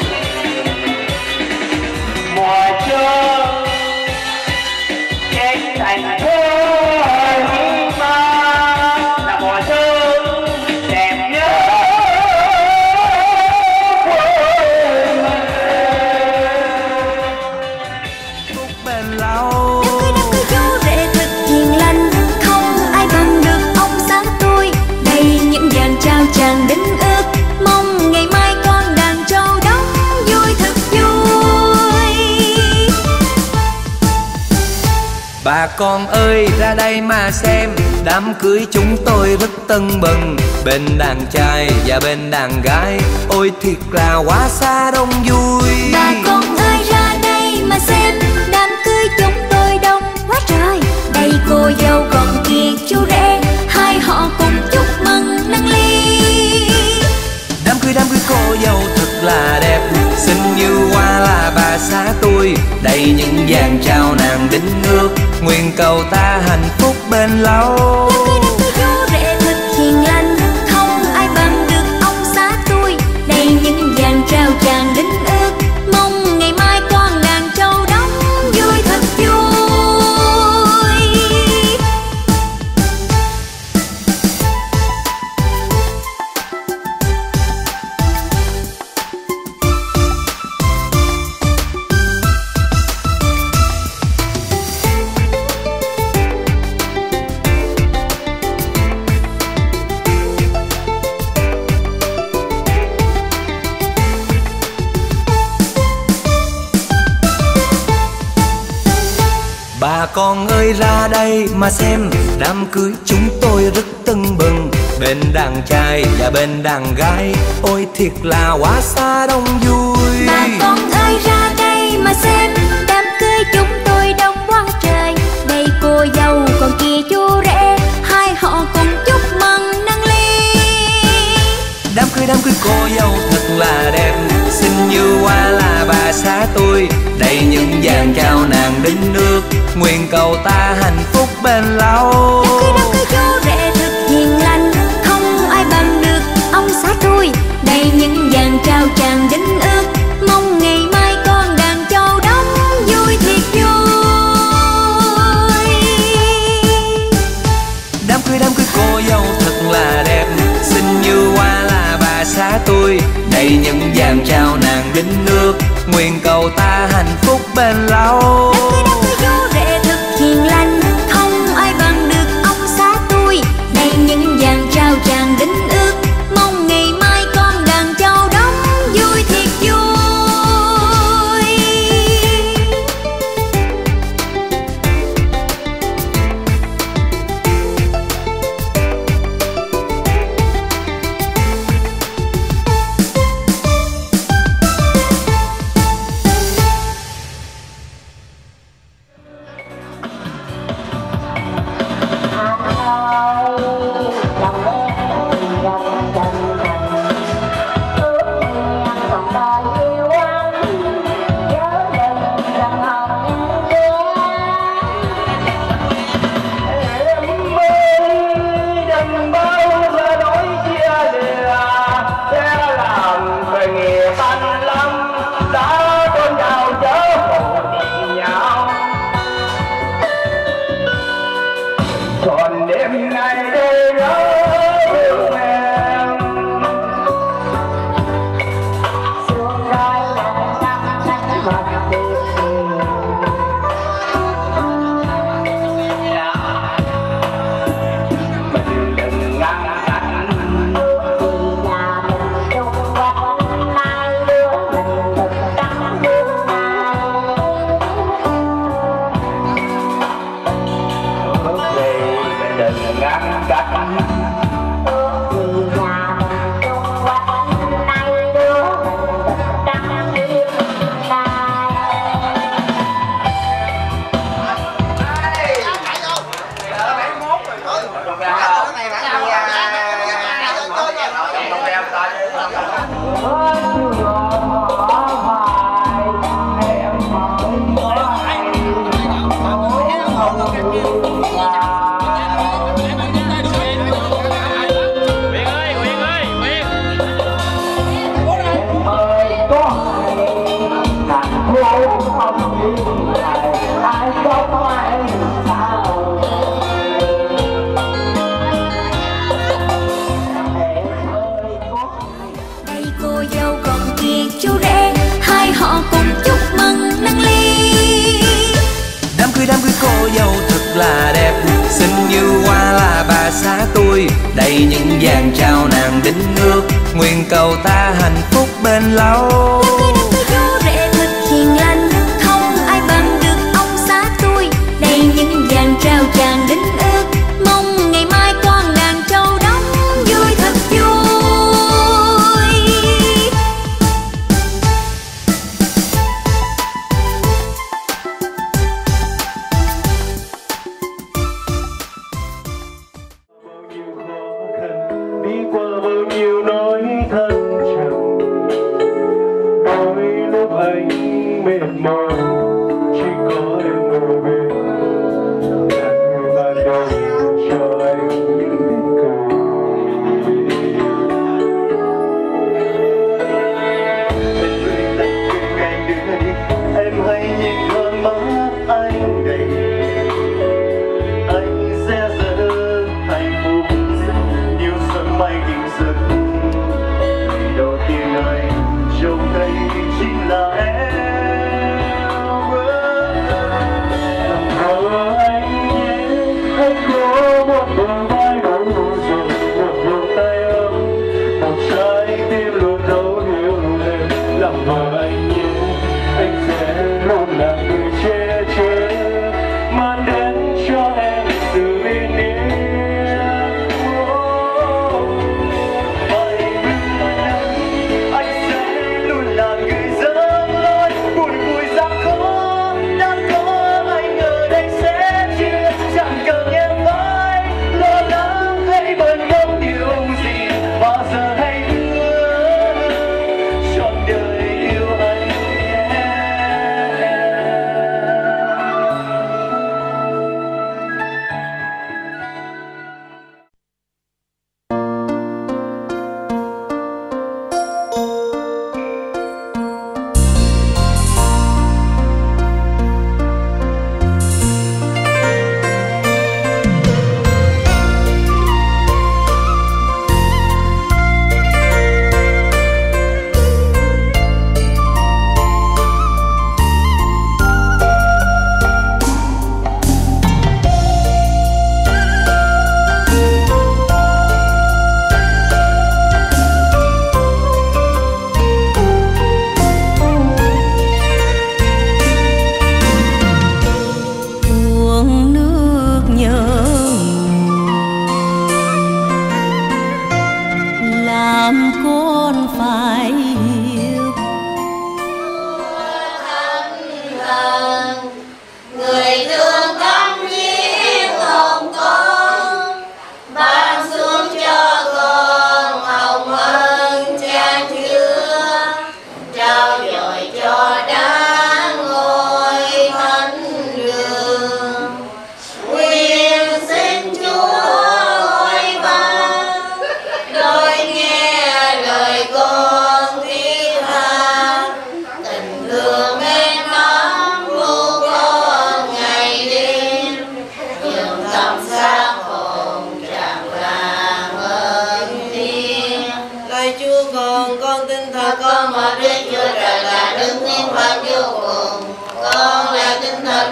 mùa xuân trên thành phố Hồ Chí Minh là mùa xuân đẹp nhất quê mình. Bên lâu đám cưới chú rể thật hiền lành, không ai bằng được ông xã tôi. Đây những dàn trao tràn đính ước, mong ngày mai con đàn trâu đóng vui thật vui. bà con ơi ra đây mà xem, đám cưới chúng tôi rất tưng bừng, bên đàn trai và bên đàn gái, ôi thiệt là quá xa đông vui. Bà con ơi ra đây mà xem, đám cưới chúng tôi đông quá trời. Đây cô dâu còn kia chú rể, hai họ cùng chúc mừng nâng ly. Đám cưới đám cưới cô dâu thật là đẹp, xinh như hoa là bà xã tôi. Đây những dàn trao nàng đính ước, nguyện cầu ta hạnh phúc bền lâu. Đám cưới chú rể thật hiền lành, không ai bằng được ông xã tôi. Đây những dàn trao tràn đính ước, mong ngày mai con đàn trâu đóng vui thật vui. Bà con ơi ra đây mà xem, đám cưới chúng tôi rất tưng bừng, bên đàn trai và bên đàn gái, ôi thiệt là quá xa đông vui. Bà con ơi ra đây mà xem, đám cưới chúng tôi đông quá trời. Đây cô dâu còn kia chú rể, hai họ cùng chúc mừng nâng ly. Đám cưới đám cưới cô dâu thật là đẹp, xinh như hoa là bà xã tôi. Đây những dàn trao nàng đính ước, nguyện cầu ta hạnh phúc bền lâu. Đám cưới đám cưới chú rể thật hiền lành, không ai bằng được ông xã tôi. Đây những dàn trao tràn đính ước, mong ngày mai con đàn trâu đóng vui thiệt vui. Đám cưới đám cưới cô dâu thật là đẹp, xinh như hoa là bà xã tôi. Đây những dàn trao nàng đính ước, nguyện cầu ta hạnh phúc bền lâu. Đám cưới đám cưới chú rể thật hiền lành, không ai bằng được ông ngày đây nhớ thương em. Xuống đôi lần năm tháng một đêm mình đừng ngăn cản vì nhà mình chung quanh hai đứa mình từng cắm bước ai ước gì mình đừng ngăn cản vì nhà mình chung quanh hai đứa mình từng cắm bước ai. Quyền ơi, Quyền ơi, Quyền. Đây cô dâu còn kia chú rể, hai họ cùng chúc mừng nâng ly. Đám cưới đám cưới cô dâu thật là đẹp, xinh như hoa là bà xã tôi, đầy những vàng trao nàng đính ước, nguyện cầu ta hạnh phúc bên lâu. Chú rể thật hiền lành, không ai bằng được ông xã tôi, đầy những vàng trao chàng đính ước, mong ngày mai con nàng châu đóng vui thật vui. đi qua bao nhiêu nỗi thăng trầm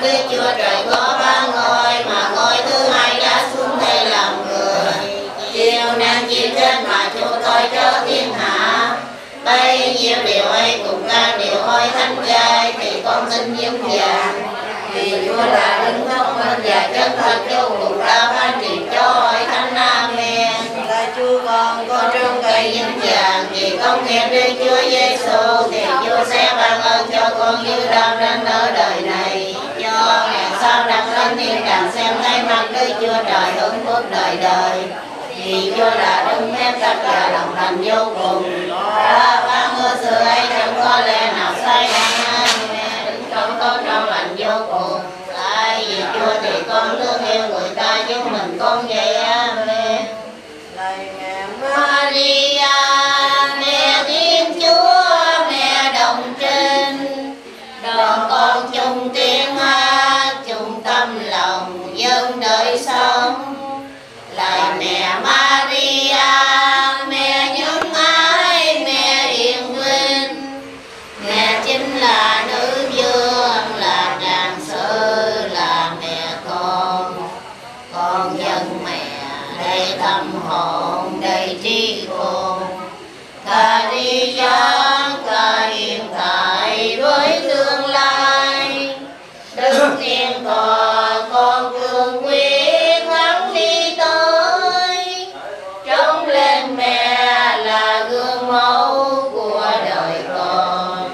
Đức Chúa Trời có ba ngôi, mà ngôi thứ hai đã xuống đây làm người. Chiều nàng chịu chết mà Chúa tôi cho thiên hạ. Bấy nhiêu điều ấy cùng ca điều ôi thánh trai, thì con xin dung vàng. Vì Chúa là đứng thông minh và chân thật vô cùng ta ban truyền cho ôi thánh amen. Là Chúa con có trong cây dung vàng, vì con nghe Đức Chúa Giêsu, thì Chúa sẽ ban ơn cho con như đau đến ở đời này. Cho ngày sau đặt lên thiên đàng xem thấy mặt Đức Chúa Trời hưởng phước đời đời. Vì Chúa là đứng phép tất cả lòng thành vô cùng. Ta ban mưa xưa ấy chẳng có lẽ nào sai đáng. Đứng trong tốt trong lành vô cùng. Tại vì Chúa thì con thương yêu người ta, chúng mình con vậy. Amen. Lạy mẹ Maria, mẹ Thiên Chúa, mẹ đồng trinh, đoàn con chung tiếng hát, chung tâm lòng dân đời sống. Lạy mẹ Maria, mẹ nhân ái, mẹ hiền vinh, mẹ chính là nữ vương, là tràng sư, là mẹ con. Con dân mẹ đầy tâm hồn, đầy trí khôn, cả đi gian, cả hiện tại với tương lai. Đức Thiên Thọ con cương quyết thắng đi tới, trông lên mẹ là gương mẫu của đời con.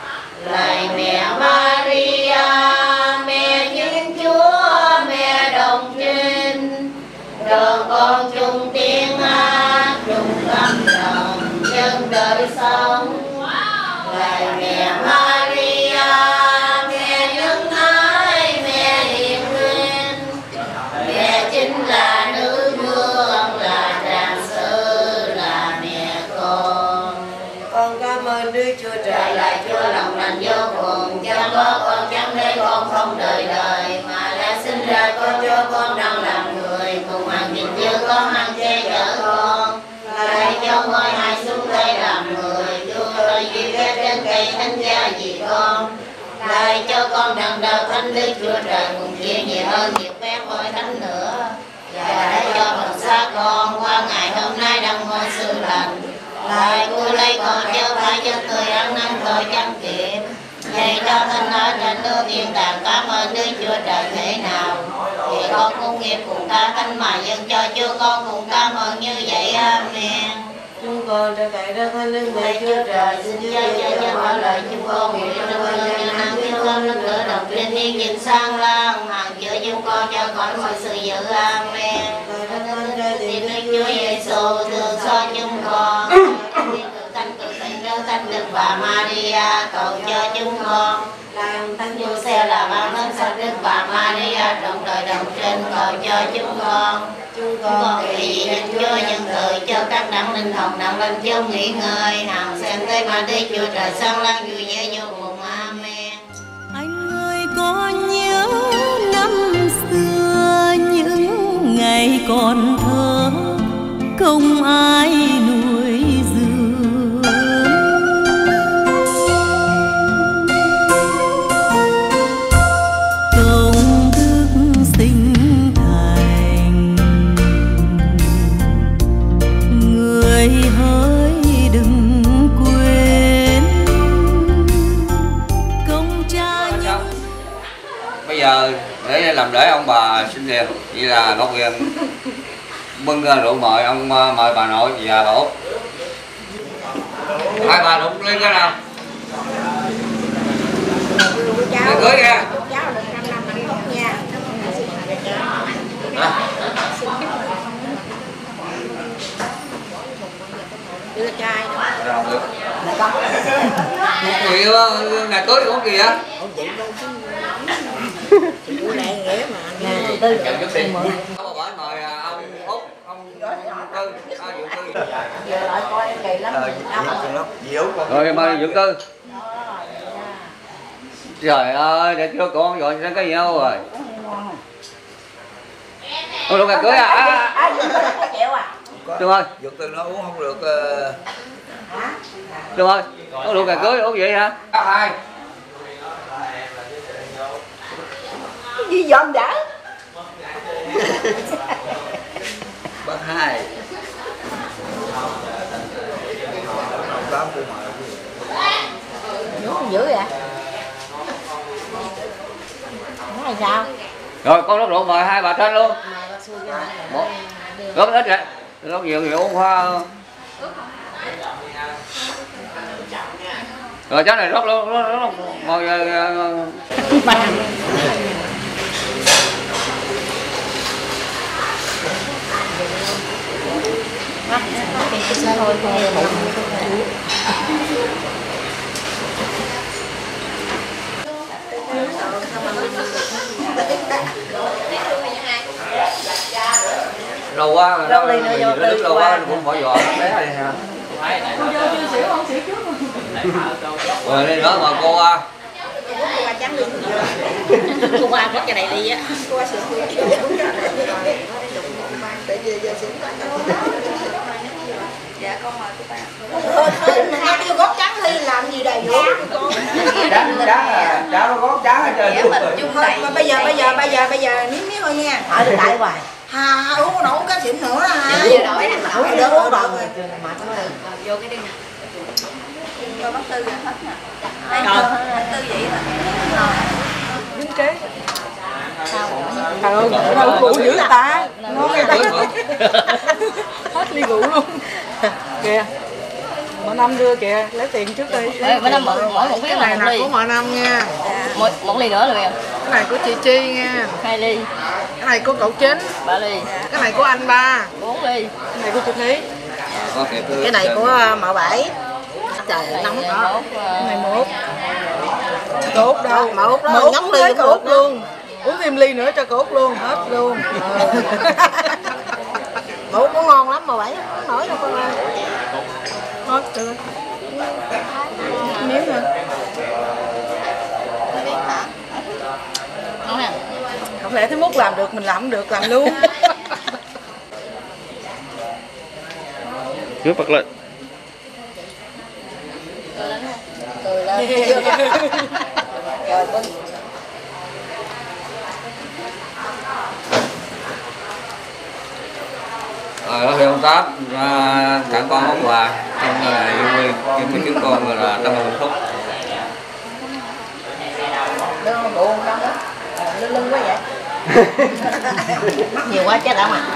Lạy mẹ Maria, mẹ Thiên Chúa, mẹ đồng trinh, đoàn con chung tiếng hát, chung tâm lòng dân đời sống. Lạy mẹ Maria, mẹ nhân ái, mẹ hiền vinh, mẹ chính là nữ vương, là tràng sư, là mẹ con. Con cảm ơn Đức Chúa Trời, là Chúa lòng lành vô cùng. Chẳng có con chẳng để con không đời đời, mà đã sinh ra con cho con đang làm người, cùng hàng dịch như con hàng che chở con. Lại cho ngôi hai xuống đây làm người, Chúa tôi chịu ghét trên cây thánh giá vì con. Lại cho con đặng đầu thánh Đức Chúa Trời cùng chia nhiều hơn nhiều phép ngôi thánh nữa. Và đã cho phần xa con qua ngày hôm nay đang ngôi sự lành. Lại vui lấy con chớ phải cho tôi ăn năn tội chẳng kịp. Vậy cho thân ở trên nước thiên đàng cảm ơn Đức Chúa Trời thế nào. Thì con cũng nghiệp cùng ta thánh mà dân cho Chúa con cùng cảm ơn như vậy. Amen. Chúng con trở cậy ra thánh linh mẹ Chúa Trời, xin cho cho cho mọi lời chúng con nguyện cho bây giờ nhân năng chúng con nước lửa đồng trên thiên nhìn sang lang hàng chữa chúng con cho khỏi mọi sự dữ. Amen. Xin Đức Chúa Giêsu thương xót chúng con. Thánh cử thánh đức thánh Đức bà Maria cầu cho chúng con. Làm thánh Giuse là ban ơn sạch Đức bà Maria trong đời đồng trên cầu cho chúng con. Chúng con vì gì nhân Chúa nhân từ cho các đặng linh hồn đặng lên chung nghỉ ngơi. Hằng xem thấy mà Đức Chúa Trời sáng láng vui vẻ vô cùng. Amen. Anh ơi có nhớ năm xưa những ngày còn thơ, không ai nuôi dưỡng. Công đức sinh thành, người hỡi đừng quên công cha nhân. Bây giờ để làm lễ ông bà sinh niên, vậy là Ngọc Huyền bưng rượu mời ông, mời bà nội và bà Út. Hai bà đụng lên cái nào. Để cưới ra. Đưa trai đó. Được. Người ngày cưới uống gì á? Bữa nay nghĩa mà Ngày tư mời ông Út, ông Tư, à, Dượng Tư. giờ lại coi em kỳ lắm. Rồi mời Dượng Tư. Trời ơi, để cho con gọi ra cái gì đâu rồi. Ôi lúc ngày cưới à? À, à Dượng Tư có chịu à? Trương ơi. Dượng Tư nó uống không được. Hả? Trương ơi, có lúc ngày cưới uống vậy hả? Hai. dọn đã. Bác hai. Nhú dữ vậy? Nói sao? Rồi con rót rượu mời hai bà trên luôn. Một. Rót ít vậy. Rót nhiều nhiều uống hoa. Rồi cháu này rót luôn, rót rót mời. Lâu quá, lâu ly nữa vô ly lâu quá cũng bỏ vỏ bé này hả? Rồi đi nữa mà cô qua. Cô qua có cái này ly á. Dạ con mời cô ba. Thôi thôi mình nghe kêu gót trắng Ly làm gì đầy đủ con. Trắng trắng à, cháu nó gót trắng hết trơn. Thôi mà bây giờ bây giờ bây giờ bây giờ miếng miếng thôi nha. Ở được đại hoài. Hà uống nổ cái xịn nữa ha. Giờ đổi nè, đổi được uống rồi. Vô cái đi nè. Cho bác Tư hết nè. Rồi. Tư vậy là. Đứng kế. Trời ơi, rượu rượu dữ ta. Ngon vậy ta. Hết ly rượu luôn. Kìa. Mợ Năm đưa kìa, lấy tiền trước đi. Mợ Năm mỗi một cái này là của Mợ Năm nha. Một, một ly nữa luôn. Cái này của chị Chi nha. Hai ly. Cái này của cậu Chính. Ba ly. Cái này của anh Ba. Bốn ly. Cái này của chị Thí. Cái này của Mợ Bảy. Trời nóng đó. Cái này một. Cột đâu? Một đó. Một Nhắm ly lấy cột luôn. Uống thêm ly nữa cho cột luôn, hết luôn. Ngủ cũng ngon lắm mà Bảy không nổi đâu con ơi. Hết rồi. Miếng nè. Ngon nè. Không lẽ thấy Mút làm được mình làm không được, làm luôn. Cứ bật lên. Cười lên. Rồi bưng. Rồi thì ông Tám tặng con món quà trong là yêu quý cho mấy chúng con là tâm hồn phúc. Đừng buồn đâu đó. Lưng lưng quá vậy. Mắc nhiều quá chết đã mà.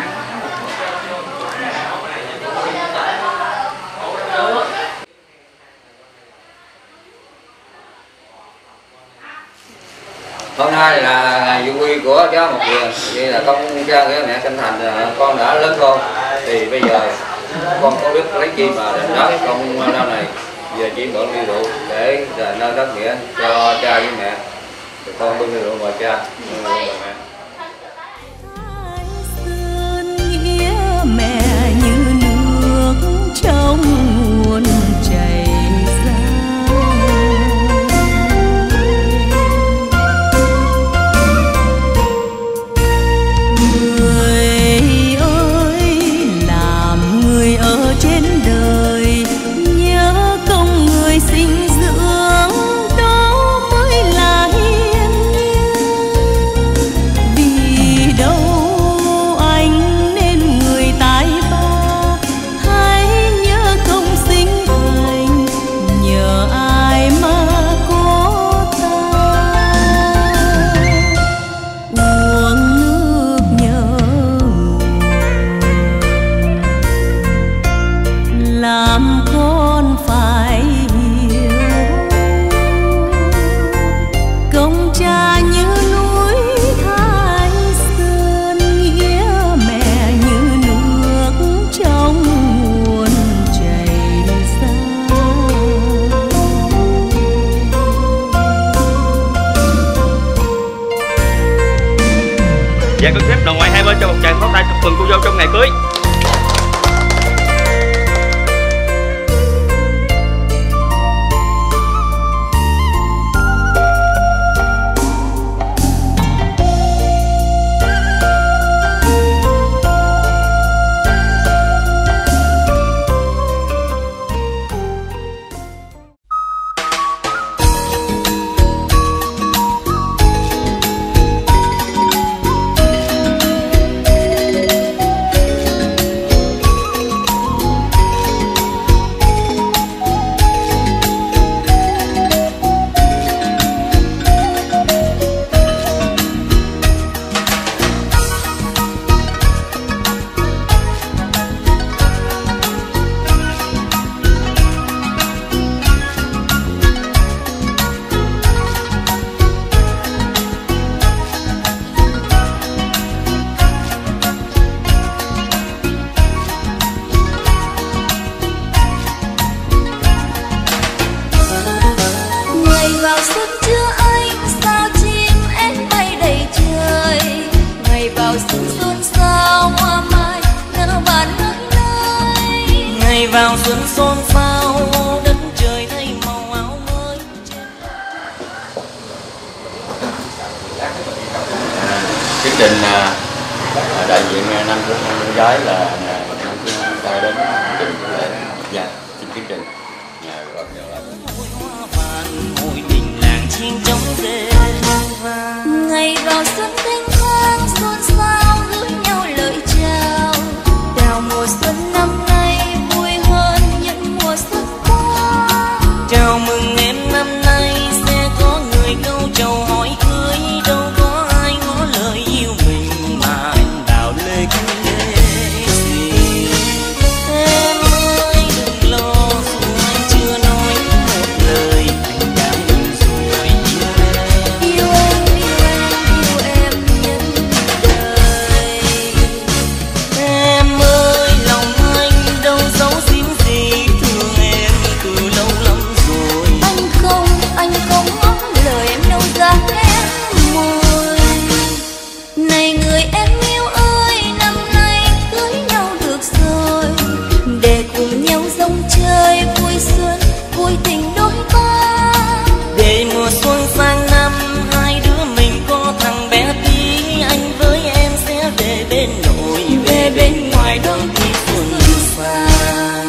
Hôm nay là ngày vui quy của cháu một người, vậy là con cha với mẹ Kinh Thành con đã lớn con, thì bây giờ con có biết lấy chi mà đền đáp con năm này, giờ chỉ mượn ly rượu để nơi đất nghĩa cho cha với mẹ, thì con bưng ly rượu mời cha, mời mẹ. Nghĩa mẹ như nước trong nguồn chảy ra. Người ơi, làm người ở trên đời, nhớ công người sinh dưỡng, đó mới là hiền nhân. Vì đâu anh nên người tài ba, hãy nhớ công sinh thành, nhờ ai mà có ta. Uống nước nhớ nguồn, làm con phải hiểu, công cha như núi Thái Sơn, nghĩa mẹ như nước trong nguồn chảy ra. Dạ con xếp đầu ngoài hai bên cho một tràng pháo tay chúc mừng cô dâu trong ngày cưới. xuân xôn xao, đất trời thay màu áo mới. Chương trình đại diện năm của con gái là năm của ta đến trình lễ dạ xin chương trình gọi Mùi tình làng chim trống rền vang. Ngày vào xuân thanh thang xôn xao gửi nhau lời chào. Chào mùa xuân năm nay vui hơn những mùa xuân qua. Chào mừng em năm nay sẽ có người câu chầu hỏi cưới, đâu có ai ngỏ lời yêu mình mà anh đào lê kinh lê gì. Em ơi đừng lo dù anh chưa nói một lời, anh đã yêu rồi yêu em. Yêu em, yêu em, yêu em nhân đời. Em ơi lòng anh đâu giấu giếm gì, thương em từ lâu lắm rồi. Anh không, anh không ngóng lời em đâu ra em môi. Này người em yêu ơi, năm nay cưới nhau được rồi, để cùng nhau rong chơi vui xuân, vui tình đôi ta. Để mùa xuân sang năm hai đứa mình có thằng bé tí, anh với em sẽ về bên nội, về bên ngoài đón khi xuân sang.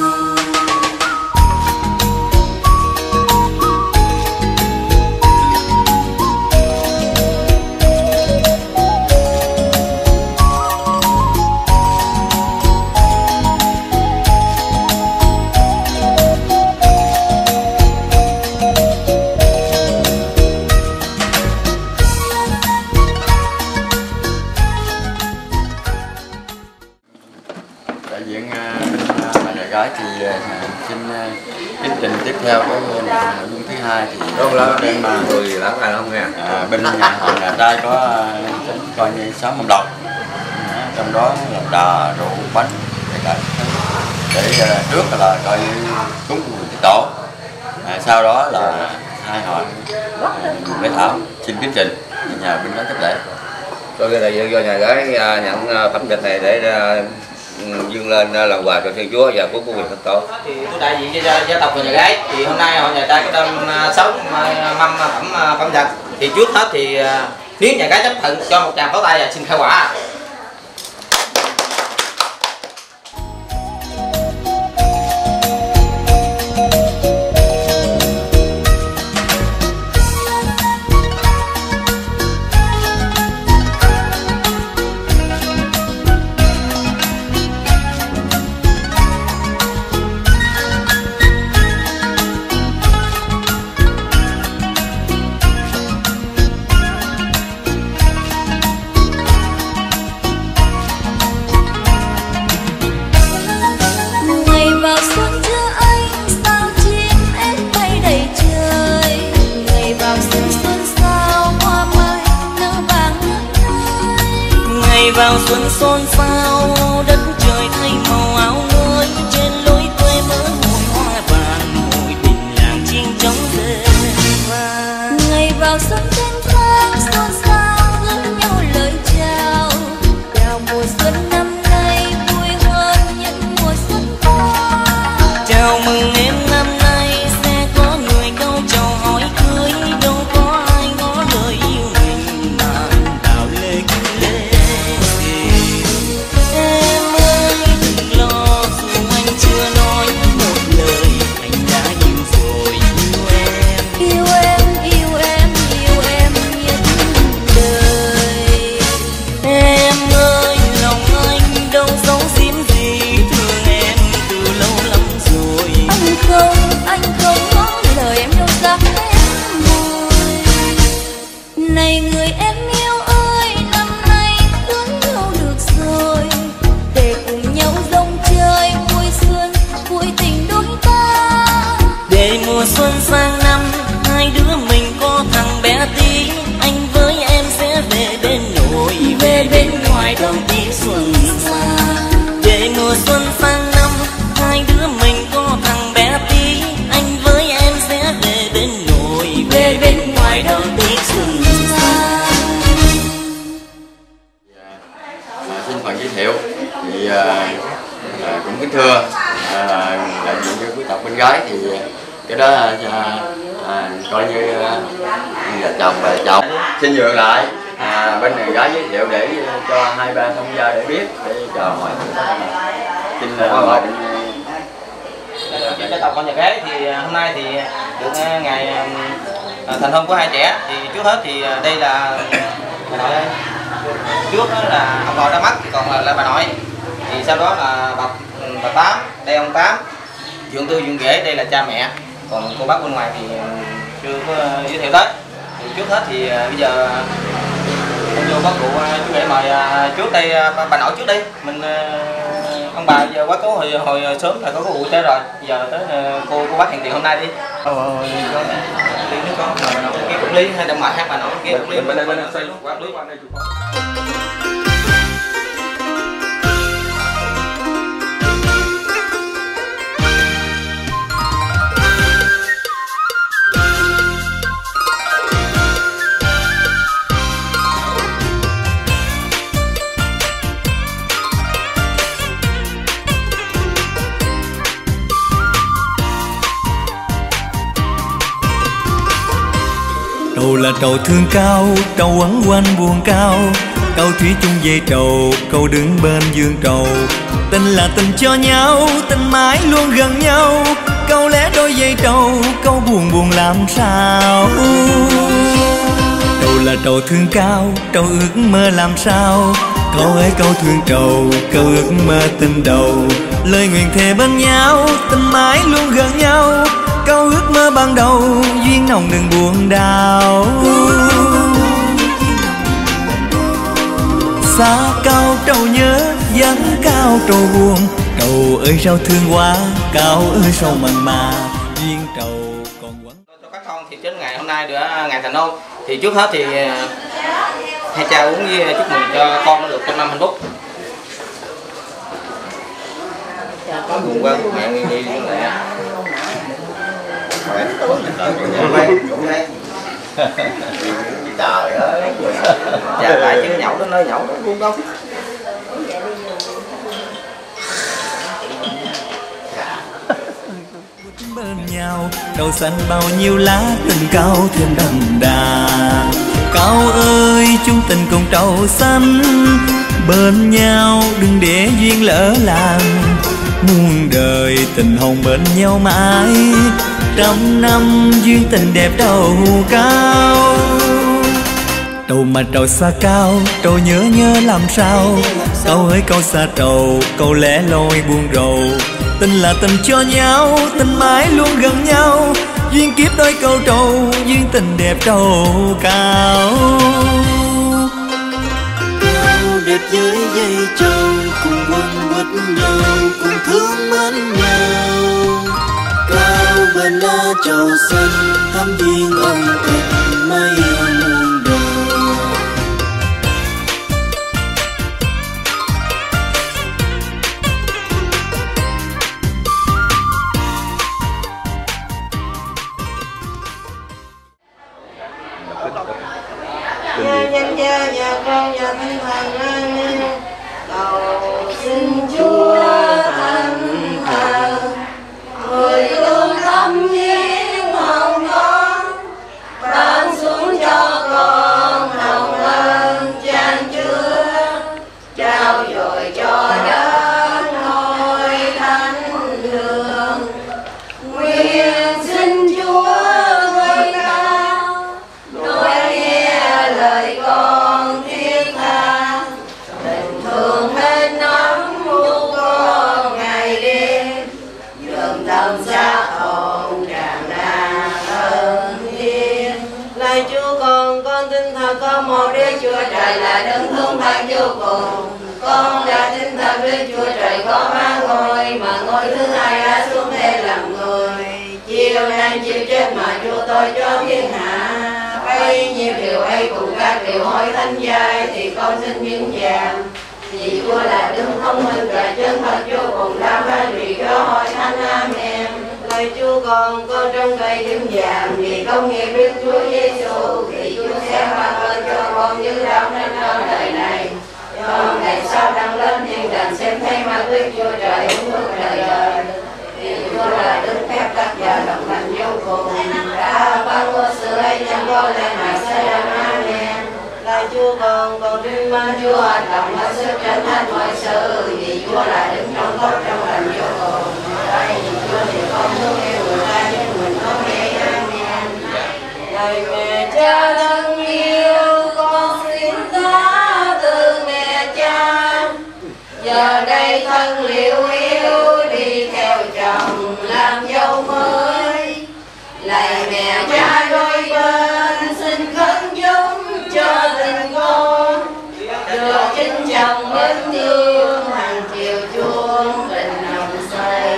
đại diện bên nhà gái thì xin chương trình tiếp theo cái nội dung thứ hai thì Đúng là bên mà người lãng ai không nghe. à, bên nhà họ nhà trai có coi như sáu mâm lộc, trong đó là đà rượu bánh để, để trước là coi cúng cái tổ, à, sau đó là hai họ lễ thảo xin chương trình nhà bên đó chấp lễ. Tôi là đại diện do nhà gái nhận phẩm dịch này để dương lên làm quà cho Thiên Chúa và cúng của quyền Thánh Tổ. Thì tôi đại diện cho gia tộc của nhà gái, thì hôm nay họ nhà trai có đem sáu mâm phẩm phẩm vật. Thì trước hết thì nếu nhà gái chấp thuận cho một tràng pháo tay và xin khai quả. Ngày vào xuân chưa anh sao chim én bay đầy trời. Ngày vào xuân xuân sao hoa mai nở vàng ngất ngây. Ngày vào xuân xôn xao, đất trời thay màu áo mới, trên lối quê mới mùi hoa vàng, mùi tình làng chim trống rền vang. Ngày vào xuân thanh thang xôn xao gửi nhau lời chào. Chào mùa xuân năm nay vui hơn những mùa xuân qua. Chào mừng em năm nay sẽ có người câu chầu hỏi cưới, đâu có ai ngỏ lời yêu mình mà anh đào lê kinh lê gì. Em ơi đừng lo dù anh chưa nói một lời, anh đã yêu rồi yêu em. Yêu em, yêu em, yêu em nhất đời. Em ơi lòng anh đâu giấu giếm gì, thương em từ lâu lắm rồi. Anh không, anh không ngỏ lời em đâu ra em môi. Này người em yêu ơi, năm nay cưới nhau được rồi, để cùng nhau rong chơi vui xuân, vui tình đôi ta. Để mùa xuân sang năm hai đứa mình có thằng bé tí, anh với em sẽ về bên nội, về bên ngoài đón tiếng xuân sang. Để mùa xuân sang năm hai đứa mình có thằng bé tí, anh với em sẽ về bên nội, về bên ngoài đón tiếng xuân sang. À, xin phần giới thiệu thì à, à, cũng kính thưa à, à, đại diện cho quý tộc bên gái thì cái đó à, à, coi như vợ chồng và chồng. Xin nhường lại à, bên này gái giới thiệu để cho hai ba thông gia để biết để cho mọi người. Xin mời Gia tộc con nhà gái thì hôm nay thì được ngày thành hôn của hai trẻ. Thì trước hết thì đây là bà nội đây. Trước đó là ông nội đã mất thì còn là, là bà nội. Thì sau đó là bà, bà Tám, đây ông Tám. Dượng Tư, Dượng Ghế, đây là cha mẹ. Còn cô bác bên ngoài thì chưa có giới thiệu tới. Thì trước hết thì bây giờ em vô bác cụ chú Ghế mời trước đây bà, bà nội trước đi. Mình ông bà giờ quá cố hồi hồi sớm là có cái vụ chơi rồi. Bây giờ tới cô cô bác hiện tiền hôm nay đi. Ờ đi nước con bà nội kia cũng lý hay đâm mại hát bà nội kia cũng lý. Bên đây bên đây xây luôn quản lý qua đây chụp. Trầu là trầu thương cao, trầu quấn quanh buồn cao. Câu thủy chung về trầu, câu đứng bên dương trầu. Tình là tình cho nhau, tình mãi luôn gần nhau. Câu lẽ đôi dây trầu, câu buồn buồn làm sao. Trầu là trầu thương cao, trầu ước mơ làm sao. Câu ấy câu thương trầu, câu ước mơ tình đầu. Lời nguyện thề bên nhau, tình mãi luôn gần nhau. Câu ước mơ ban đầu, duyên nồng đừng buồn đau. Xa cao trầu nhớ, vắng cao trầu buồn. Trầu ơi sao thương quá, cao ơi sao mặn mà. Duyên trầu còn quấn. Cho các con thì đến ngày hôm nay nữa ngày thành hôn. Thì trước hết thì hai cha uống với chúc mừng cho con nó được trăm năm hạnh phúc. Có buồn quá mẹ đi đi lại. Trời ơi, dạ lại chứ nhậu đó nơi nhậu đó buông không. Bên nhau đầu xanh bao nhiêu lá tình cao thêm đậm đà. Cao ơi chung tình cùng trầu xanh bên nhau đừng để duyên lỡ làng. Muôn đời tình hồng bên nhau mãi, trăm năm duyên tình đẹp trầu cao. Trầu mà trầu xa cao, trầu nhớ nhớ làm sao. Câu ơi câu xa trầu, câu lẽ loi buồn rầu. Tình là tình cho nhau, tình mãi luôn gần nhau. Duyên kiếp đôi câu trầu, duyên tình đẹp trầu cao. Cao đẹp với dây trầu, cùng quấn quýt nhau, cùng thương mến nhau. Cao bên lá trầu xanh, thắm duyên ân tình mây muôn đời. Nhà nhân gia nhà con nhà thiên thần an cầu xin Chúa thành thần người thương tâm hiến hồng con ban xuống cho con hồng ân chan chứa trao dồi cho đất ngôi thánh đường. Nguyện xin Chúa ngôi cao nói nghe lời con thiết tha, tình thương hết nắm hút con ngày đêm, dường tâm xác hồn tràn đàn ơn thiên. Lạy Chúa con, con tin thật có một Đức Chúa Trời là đấng thương phạt vô cùng. Con đã tin thật Đức Chúa Trời có ba ngôi, mà ngôi thứ hai đã xuống thế làm người. Chiều nay chịu chết mà Chúa tôi cho thiên hạ. Bấy nhiêu điều ấy cùng các điều hỏi thánh giai thì con xin vững vàng. Vì Chúa là đấng thông minh và chân thật vô cùng đa ba vì cho hỏi thánh amen. Lạy Chúa con, con trong cây vững vàng vì công nghiệp Đức Chúa Giêsu thì Chúa sẽ ban ơn cho con như đạo nên trong đời này. Cho ngày sau đang lên thiên đàng xem thấy ma Đức Chúa Trời hùng hực đời đời. Chúa lên mà xây làm amen. Lạy Chúa con con tin mang Chúa hoạt động hết sức tránh hết mọi sự, vì Chúa là đứng trong tốt trong lành vô cùng. Đây vì Chúa thì con thương yêu người ta nhưng mình không nghe amen. Lạy mẹ cha thân yêu, con xin giá từ mẹ cha. Giờ đây thân liễu yêu đi theo chồng làm dâu mới. Lạy mẹ cha đôi bên xin khấn giúp cho tình con được chính chồng mến thương hàng chiều chuông tình lòng say.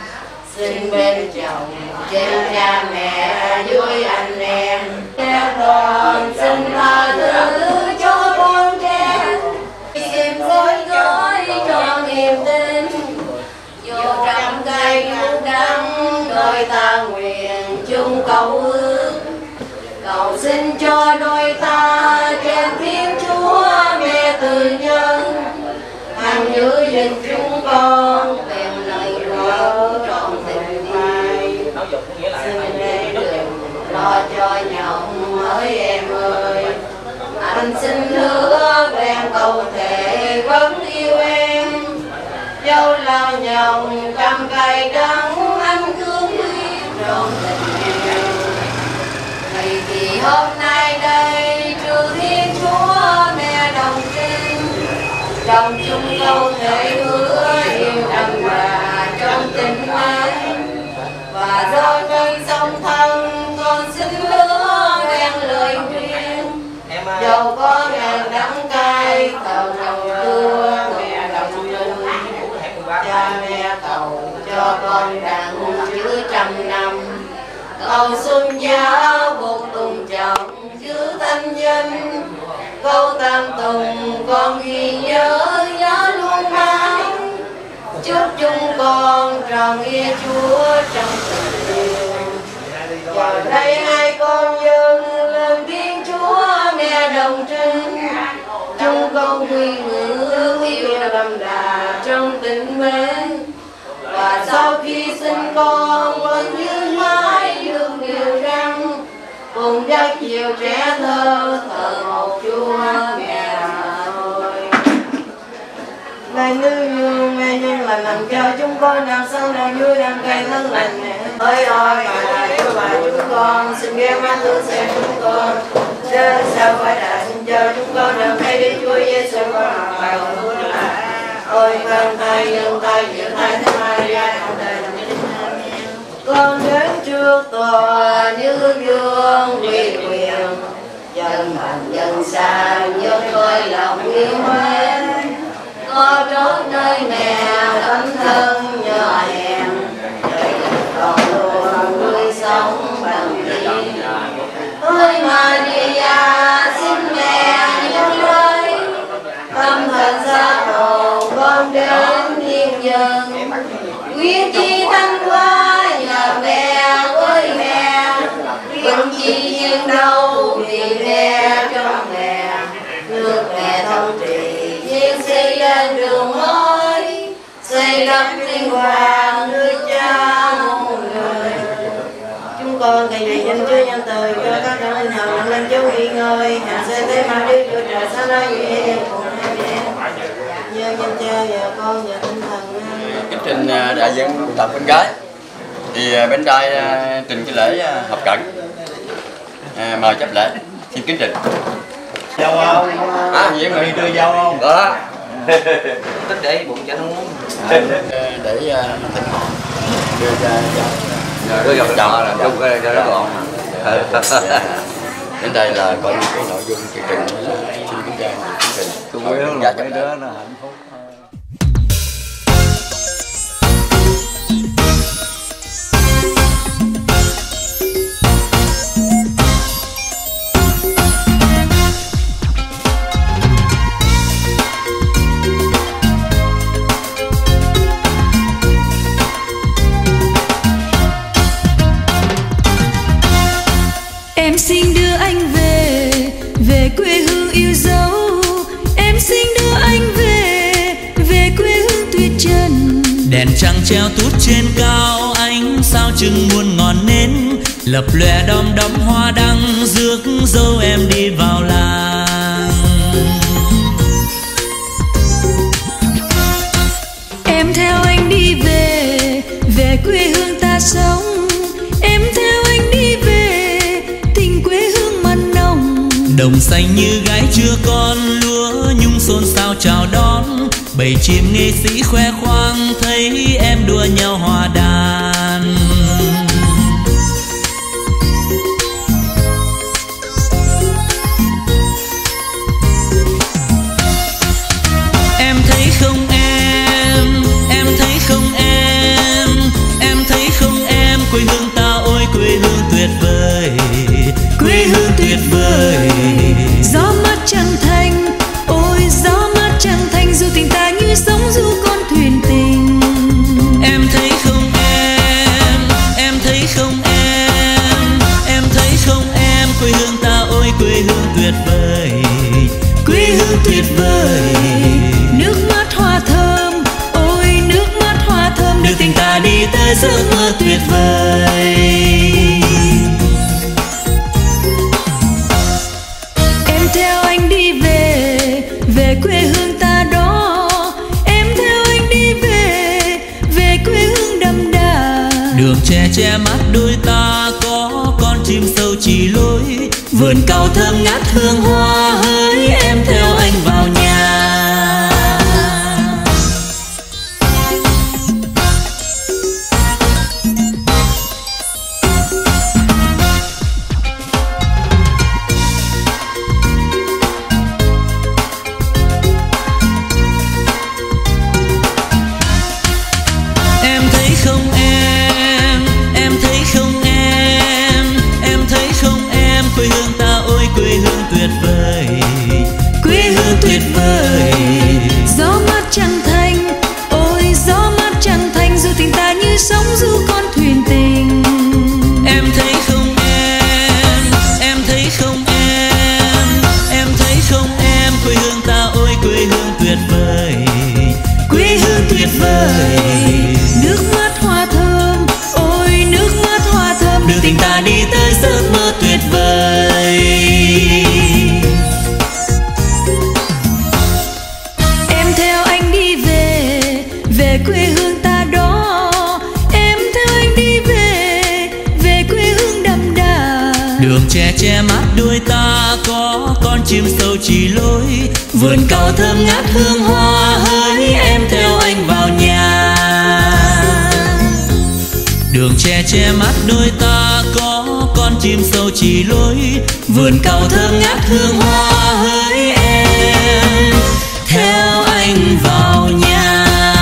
Xin bên chồng trên cha mẹ vui anh em theo con xin tha thứ cho con kém tìm dối dối cho niềm tin vô trăm cây cứu đắng đôi ta nguyện chung cầu ước cầu xin cho đôi ta khen tiếng Chúa mẹ từ nhân hằng giữ gìn chúng con tìm lời vợ trọn tình mai. Xin lên đường lo cho nhau mới em ơi, anh xin hứa ven cầu thể vẫn yêu em. Dẫu lao nhồng trăm cây đắng anh cương quyết trọn tình em. Ngày thì hôm nay đây trừ Thiên Chúa mẹ đồng trinh, trong chung câu thể hứa yêu đậm đà trong tình mến. Và đôi bên song thân con xin hứa ven lời khuyên, dầu có ngàn đắng cay thờ lòng cưa mẹ đồng trinh. Cha mẹ cầu cho con đặng giữ trăm năm, cầu xuân giáo buộc tùng chồng giữ thanh danh. Câu tam tùng con ghi nhớ nhớ luôn mãi, chúc chúng con tròn nghĩa Chúa trong tình yêu. Giờ đây hai con dân lên tiếng Chúa mẹ đồng trinh, chúng con quy ngữ yêu đậm đà trong tình mến. Và sau khi sinh con vẫn giữ mãi được điều răng, cùng dắt chiều trẻ thơ thờ một Chúa mẹ ơi. Này nữ dương mẹ nhân là làm cho chúng con làm sao làm vui làm cây thân lành mẹ ơi ơi mà là Chúa và chúng con xin ghé mắt thương xem chúng con. Chứ sao phải đã xin cho chúng con được hay đi Chúa Giêsu con vào Chúa là ôi con thay nhân thay diệu thay thế Maria trong đời làm con đến trước tòa như vương uy quyền, dân mạnh dân sang dân coi lòng yêu mến. Có trốn nơi nghèo tấm thân nhỏ hèn, đời còn luôn nuôi sống bằng tin. Ôi Maria xin mẹ nhân ơi, tâm thần xa hồn con đến thiên dân. Nguyện chi thăng hoa nhờ mẹ với mẹ, nguyện chi nhưng đâu vì mẹ trong mẹ. Nước mẹ thông trì nhiên xây lên đường mới, xây đắp thiên hoàng nước cha muôn người. Chúng con ngày ngày danh Chúa nhân từ cho các đấng linh hồn nâng lên Chúa nghỉ ngơi. Hạ xây tế ma Đức Chúa Trời sáng nay nguyện cùng hai mẹ nhân danh Cha và Con và Tinh Thần. Kính trình đại diện tập bên gái thì bên đây trình cái lễ hợp cận, à, mời chấp lễ xin kính trình. Dâu không? À, vậy người đưa dâu không? Có. Tích để bụng cho nó muốn. À, để thịt họ đưa ra đưa vào chồng là chung cái cho nó gọn. Đến đây là coi như cái nội dung chương trình xin kính chào chương trình. Tôi biết là mấy đứa nó hạnh phúc. Em xin đưa anh về, về quê hương yêu dấu. Em xin đưa anh về, về quê hương tuyệt trần. Đèn trăng treo tút trên cao, ánh sao chừng muôn ngọn nến. lập lòe đom đóm hoa đăng rước dâu em đi vào làng. Em theo anh đi về, về quê hương ta sống. Em theo anh đi về, tình quê hương mặn nồng. Đồng xanh như gái chưa con, lúa nhung xôn xao chào đón. Bầy chim nghệ sĩ khoe khoang thấy em đua nhau hòa đàn. Em thấy không em, em thấy không em, em thấy không em, quê hương ta ôi quê hương tuyệt vời, quê hương tuyệt vời. Gió mát trăng thanh, ôi gió mát trăng thanh, dù tình ta như sóng du con thuyền tình. Em thấy không em, em thấy không em, em thấy không em, quê hương ta ôi quê hương tuyệt vời, quê hương tuyệt vời. Nước mắt hoa thơm, ôi nước mắt hoa thơm, đưa tình ta đi tới giấc mơ tuyệt vời. Em theo anh đi về, về quê hương ta đó. Em theo anh đi về, về quê hương đậm đà. Đường tre che mắt đôi ta có con chim sâu chỉ lối. Vườn cau thơm ngát hương hoa hỡi, em theo anh vào nhà. Tuyệt vời, quê hương tuyệt vời. Gió mát trăng thanh, ôi gió mát trăng thanh, dù tình ta như sóng du con thuyền tình. Em thấy không em, em thấy không em, em thấy không em, quê hương ta ôi quê hương tuyệt vời, quê hương tuyệt vời. Nước mắt hoa thơm, ôi nước mắt hoa thơm, đưa tình ta đi tới giấc mơ tuyệt vời. Quê hương ta đó, em theo anh đi về, về quê hương đậm đà. Đường tre che mắt đôi ta có con chim sâu chỉ lối. Vườn cau thơm ngát hương hoa hỡi, em theo anh vào nhà. Đường tre che mắt đôi ta có con chim sâu chỉ lối. Vườn cau thơm ngát hương hoa hỡi, em theo anh vào nhà.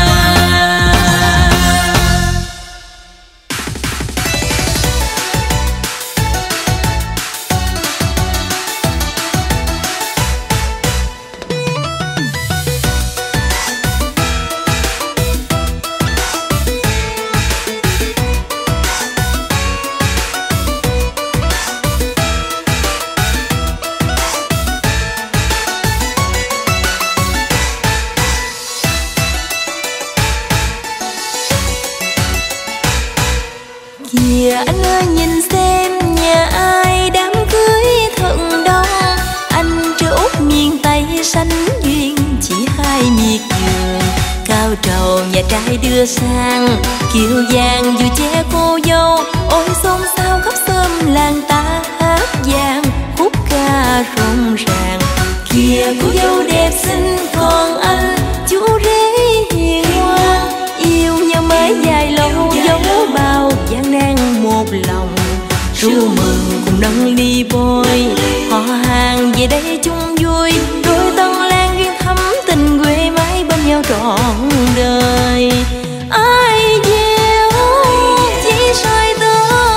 Kìa anh ơi nhìn xem nhà ai đám cưới thật đông. Anh trưa út miền Tây sánh duyên chỉ hai miệt vườn. Cao trầu nhà trai đưa sang kiều vàng dù che cô dâu. Ôi xôn xao khắp xóm làng ta hát vang khúc ca rộn ràng. Kìa cô dâu đẹp xinh còn anh chú rể hiền ngoan. Yêu nhau mới dài lâu dấu bao gian nan một lòng. Ru mừng cùng nâng ly bôi họ hàng về đây chung vui. Đôi tân lan duyên thắm tình quê mãi bên nhau trọn đời. Ai gieo chỉ soi tơ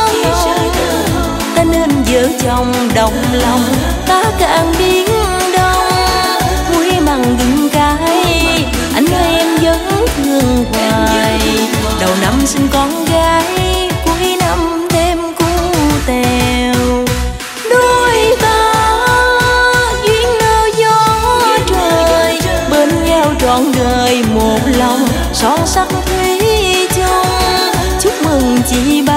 ta nên vợ chồng đồng lòng. Ta càng biến đông muối mặn gừng cay anh ơi em vẫn thương hoài. Đầu năm sinh con gái cuối năm đêm cu tèo. Đôi ta duyên nơ gió trời bên nhau trọn đời một lòng son sắc thủy chung. Chúc mừng chị ba